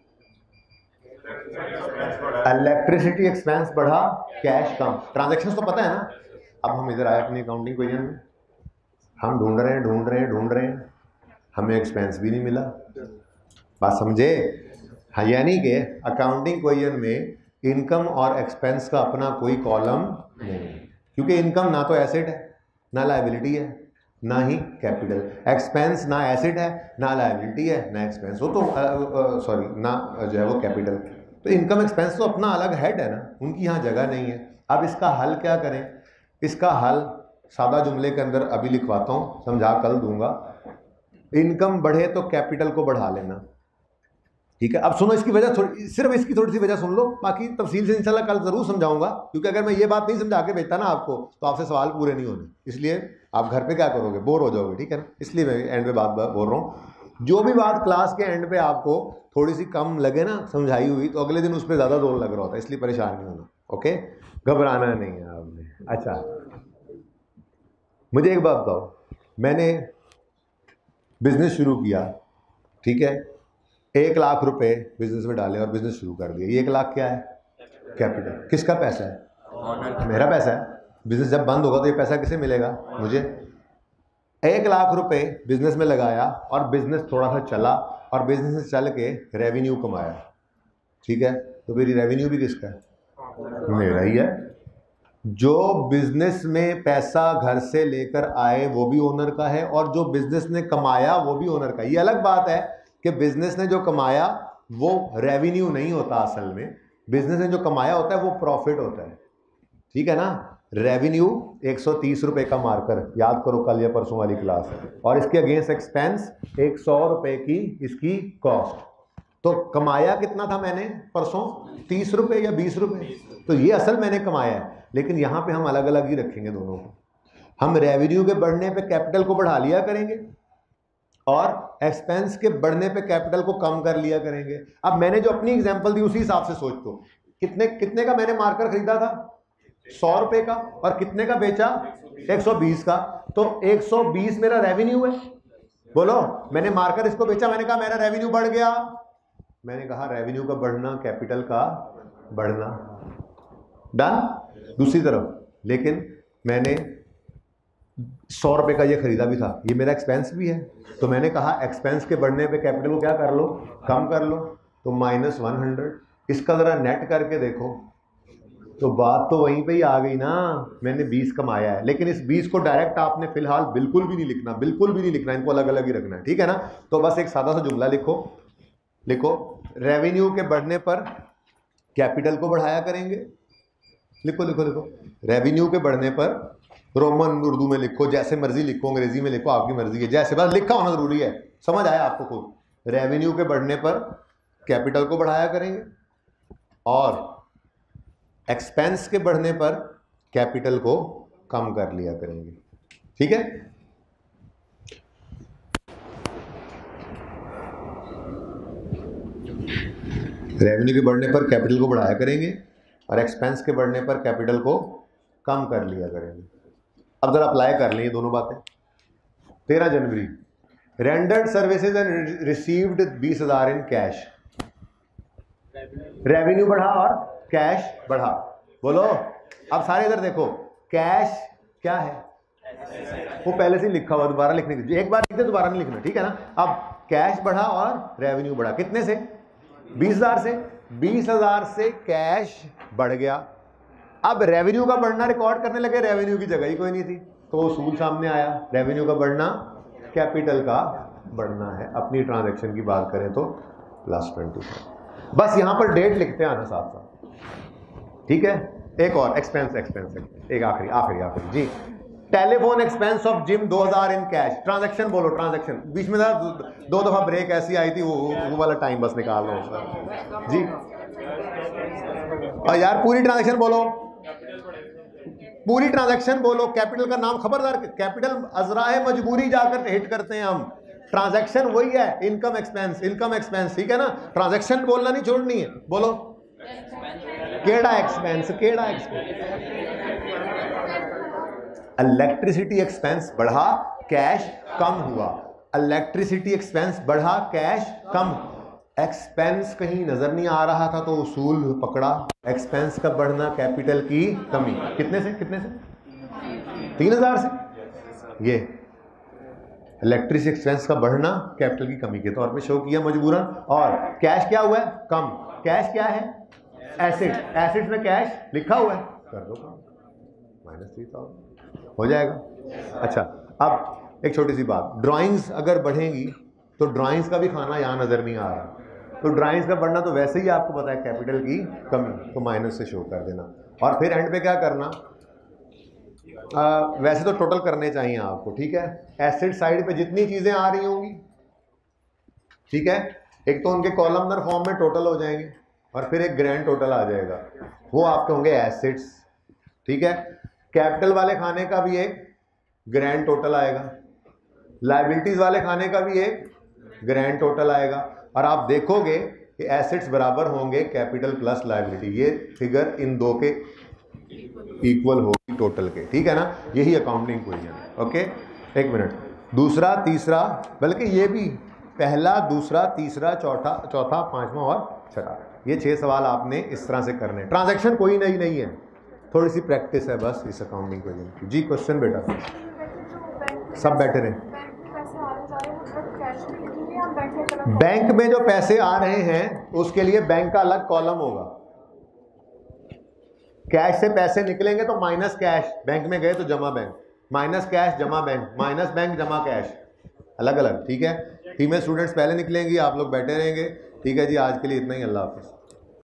Electricity expense बढ़ा, कैश कम। ट्रांजैक्शंस तो पता है ना। अब हम इधर आए अपनी अकाउंटिंग इक्वेशन में, हम ढूंढ रहे हैं ढूंढ रहे हैं ढूंढ रहे हैं, हमें एक्सपेंस भी नहीं मिला। बात समझे? हाँ, यानी कि अकाउंटिंग इक्वेशन में इनकम और एक्सपेंस का अपना कोई कॉलम नहीं है, क्योंकि इनकम ना तो एसेट है, ना लायबिलिटी है, ना ही कैपिटल। एक्सपेंस ना एसेट है, ना लायबिलिटी है, ना एक्सपेंस, वो तो सॉरी ना जो है वो कैपिटल। तो इनकम एक्सपेंस तो अपना अलग हेड है ना, उनकी यहाँ जगह नहीं है। अब इसका हल क्या करें? इसका हल सादा जुमले के अंदर अभी लिखवाता हूँ, समझा कल दूंगा। इनकम बढ़े तो कैपिटल को बढ़ा लेना। ठीक है। अब सुनो, इसकी वजह थोड़ी, सिर्फ इसकी थोड़ी सी वजह सुन लो, बाकी तफसील से इंशाल्लाह कल ज़रूर समझाऊंगा, क्योंकि अगर मैं ये बात नहीं समझा के भेजता ना आपको, तो आपसे सवाल पूरे नहीं होने। इसलिए आप घर पे क्या करोगे? बोर हो जाओगे। ठीक है ना। इसलिए मैं एंड पे बात बोल रहा हूँ। जो भी बात क्लास के एंड पे आपको थोड़ी सी कम लगे ना समझाई हुई, तो अगले दिन उस पर ज़्यादा जोर लग रहा होता है, इसलिए परेशान नहीं होना। ओके, घबराना नहीं है आपने। अच्छा, मुझे एक बात बताओ, मैंने बिजनेस शुरू किया, ठीक है, एक लाख रुपए बिजनेस में डाले और बिजनेस शुरू कर दिया। ये एक लाख क्या है? कैपिटल। किसका पैसा है? मेरा पैसा है। बिजनेस जब बंद होगा तो ये पैसा किसे मिलेगा? मुझे। एक लाख रुपए बिजनेस में लगाया और बिजनेस थोड़ा सा चला और बिजनेस से चल के रेवेन्यू कमाया, ठीक है, तो मेरी रेवेन्यू भी किसका है? मेरा ही है। जो बिजनेस में पैसा घर से लेकर आए वो भी ओनर का है, और जो बिजनेस ने कमाया वो भी ओनर का। ये अलग बात है कि बिजनेस ने जो कमाया वो रेवेन्यू नहीं होता, असल में बिजनेस ने जो कमाया होता है वो प्रॉफिट होता है। ठीक है ना। रेवेन्यू एक सौ तीस रुपये का मार्कर, याद करो कल या परसों वाली क्लास, और इसके अगेंस्ट एक्सपेंस एक सौ रुपये की इसकी कॉस्ट। तो कमाया कितना था मैंने परसों? तीस रुपये या बीस रुपये। तो ये असल मैंने कमाया है, लेकिन यहाँ पे हम अलग अलग ही रखेंगे दोनों को। हम रेवेन्यू के बढ़ने पे कैपिटल को बढ़ा लिया करेंगे और एक्सपेंस के बढ़ने पे कैपिटल को कम कर लिया करेंगे। अब मैंने जो अपनी एग्जांपल दी उसी हिसाब से सोच दो, कितने कितने का मैंने मार्कर खरीदा था? सौ रुपए का। और कितने का बेचा? एक सौ बीस का। तो एक सौ बीस मेरा रेवेन्यू है। बोलो, मैंने मार्कर इसको बेचा, मैंने कहा मेरा रेवेन्यू बढ़ गया। मैंने कहा रेवेन्यू का बढ़ना, कैपिटल का बढ़ना, डन। दूसरी तरफ, लेकिन मैंने सौ रुपए का ये खरीदा भी था, ये मेरा एक्सपेंस भी है, तो मैंने कहा एक्सपेंस के बढ़ने पे कैपिटल को क्या कर लो? कम कर लो। तो माइनस वन हंड्रेड। इसका ज़रा नेट करके देखो तो बात तो वहीं पे ही आ गई ना। मैंने बीस कमाया है, लेकिन इस बीस को डायरेक्ट आपने फिलहाल बिल्कुल भी नहीं लिखना, बिल्कुल भी नहीं लिखना, इनको अलग अलग ही रखना है, ठीक है ना। तो बस एक सादा सा जुमला लिखो, लिखो रेवेन्यू के बढ़ने पर कैपिटल को बढ़ाया करेंगे। लिखो लिखो लिखो, रेवेन्यू के बढ़ने पर, रोमन उर्दू में लिखो, जैसे मर्जी लिखो, अंग्रेजी में लिखो, आपकी मर्जी है, जैसे बस लिखा होना जरूरी है, समझ आया आपको खुद। रेवेन्यू के बढ़ने पर कैपिटल को बढ़ाया करेंगे और एक्सपेंस के बढ़ने पर कैपिटल को कम कर लिया करेंगे। ठीक है, रेवेन्यू के बढ़ने पर कैपिटल को बढ़ाया करेंगे और एक्सपेंस के बढ़ने पर कैपिटल को कम कर लिया करेंगे। अब जरा अप्लाई कर लें ये दोनों बातें। तेरह जनवरी, रेंडर्ड सर्विसेज एंड रिसीव्ड बीस हजार इन कैश। रेवेन्यू बढ़ा और कैश बढ़ा। बोलो, अब सारे इधर देखो, कैश क्या है, वो पहले से लिखा हुआ, दोबारा लिखने की, एक बार लिख दे दोबारा नहीं लिखना, ठीक है ना। अब कैश बढ़ा और रेवेन्यू बढ़ा, कितने से? बीस हजार से। बीस हजार से कैश बढ़ गया। अब रेवेन्यू का बढ़ना रिकॉर्ड करने लगे, रेवेन्यू की जगह ही कोई नहीं थी, तो उसूल सामने आया, रेवेन्यू का बढ़ना कैपिटल का बढ़ना है। अपनी ट्रांजैक्शन की बात करें तो प्लस ट्वेंटी फाइव। बस यहां पर डेट लिखते हैं आना साथ साथ, ठीक है। एक और एक्सपेंस एक्सपेंस एक आखिरी आखिरी आखिरी जी, टेलीफोन एक्सपेंस ऑफ जिम दो हजार इन कैश। ट्रांजैक्शन बोलो, ट्रांजैक्शन। बीच में दो दफा ब्रेक ऐसी आई थी, वो वो वाला टाइम बस निकाल लो उसका जी। और यार पूरी ट्रांजैक्शन बोलो, पूरी ट्रांजैक्शन बोलो। कैपिटल का नाम खबरदार, कैपिटल अजराए मजबूरी जाकर हिट करते हैं हम। ट्रांजैक्शन वही है, इनकम एक्सपेंस, इनकम एक्सपेंस, ठीक है ना। ट्रांजैक्शन बोलना नहीं छोड़नी है, बोलो केड़ा एक्सपेंस, केड़ा एक्सपेंस। इलेक्ट्रिसिटी एक्सपेंस बढ़ा, कैश कम हुआ। इलेक्ट्रिसिटी एक्सपेंस बढ़ा, कैश कम। एक्सपेंस कहीं नजर नहीं आ रहा था तो उसूल पकड़ा, एक्सपेंस का बढ़ना कैपिटल की कमी। कितने से कितने से? तीन हजार से। ये इलेक्ट्रिसिटी एक्सपेंस का बढ़ना कैपिटल की कमी के तौर पे शो किया मजबूरन। और कैश क्या हुआ है? कम। कैश क्या है? एसेट। एसेट में कैश लिखा हुआ है, कर दो माइनस थ्री थाउजेंड हो जाएगा। अच्छा, अब एक छोटी सी बात, ड्राइंग्स अगर बढ़ेंगी तो ड्राइंग्स का भी खाना यहाँ नजर नहीं आ रहा, तो ड्राइंग्स का बढ़ना तो वैसे ही आपको पता है कैपिटल की कमी, तो माइनस से शो कर देना। और फिर एंड पे क्या करना, आ, वैसे तो टोटल करने चाहिए आपको, ठीक है। एसेट साइड पे जितनी चीजें आ रही होंगी, ठीक है, एक तो उनके कॉलमनर फॉर्म में टोटल हो जाएंगे और फिर एक ग्रैंड टोटल आ जाएगा, वो आपके होंगे एसेट्स, ठीक है। कैपिटल वाले खाने का भी एक ग्रैंड टोटल आएगा, लायबिलिटीज वाले खाने का भी एक ग्रैंड टोटल आएगा, और आप देखोगे कि एसेट्स बराबर होंगे कैपिटल प्लस लायबिलिटी। ये फिगर इन दो के इक्वल होगी टोटल के, ठीक है ना। यही अकाउंटिंग क्वेश्चन है, ओके। एक मिनट, दूसरा तीसरा, बल्कि ये भी पहला दूसरा तीसरा चौथा चौथा पांचवा और छठा, ये छह सवाल आपने इस तरह से करने। ट्रांजैक्शन कोई नहीं नहीं है, थोड़ी सी प्रैक्टिस है बस इस अकाउंटिंग क्वेश्चन की। जी क्वेश्चन बेटा, सब बैठे रहे। बैंक में जो पैसे आ रहे हैं उसके लिए बैंक का अलग कॉलम होगा। कैश से पैसे निकलेंगे तो माइनस कैश, बैंक में गए तो जमा बैंक, माइनस कैश जमा बैंक, माइनस बैंक जमा कैश, अलग अलग, ठीक है। फीमेल स्टूडेंट्स पहले निकलेंगी, आप लोग बैठे रहेंगे, ठीक है जी। आज के लिए इतना ही, अल्लाह हाफिज़।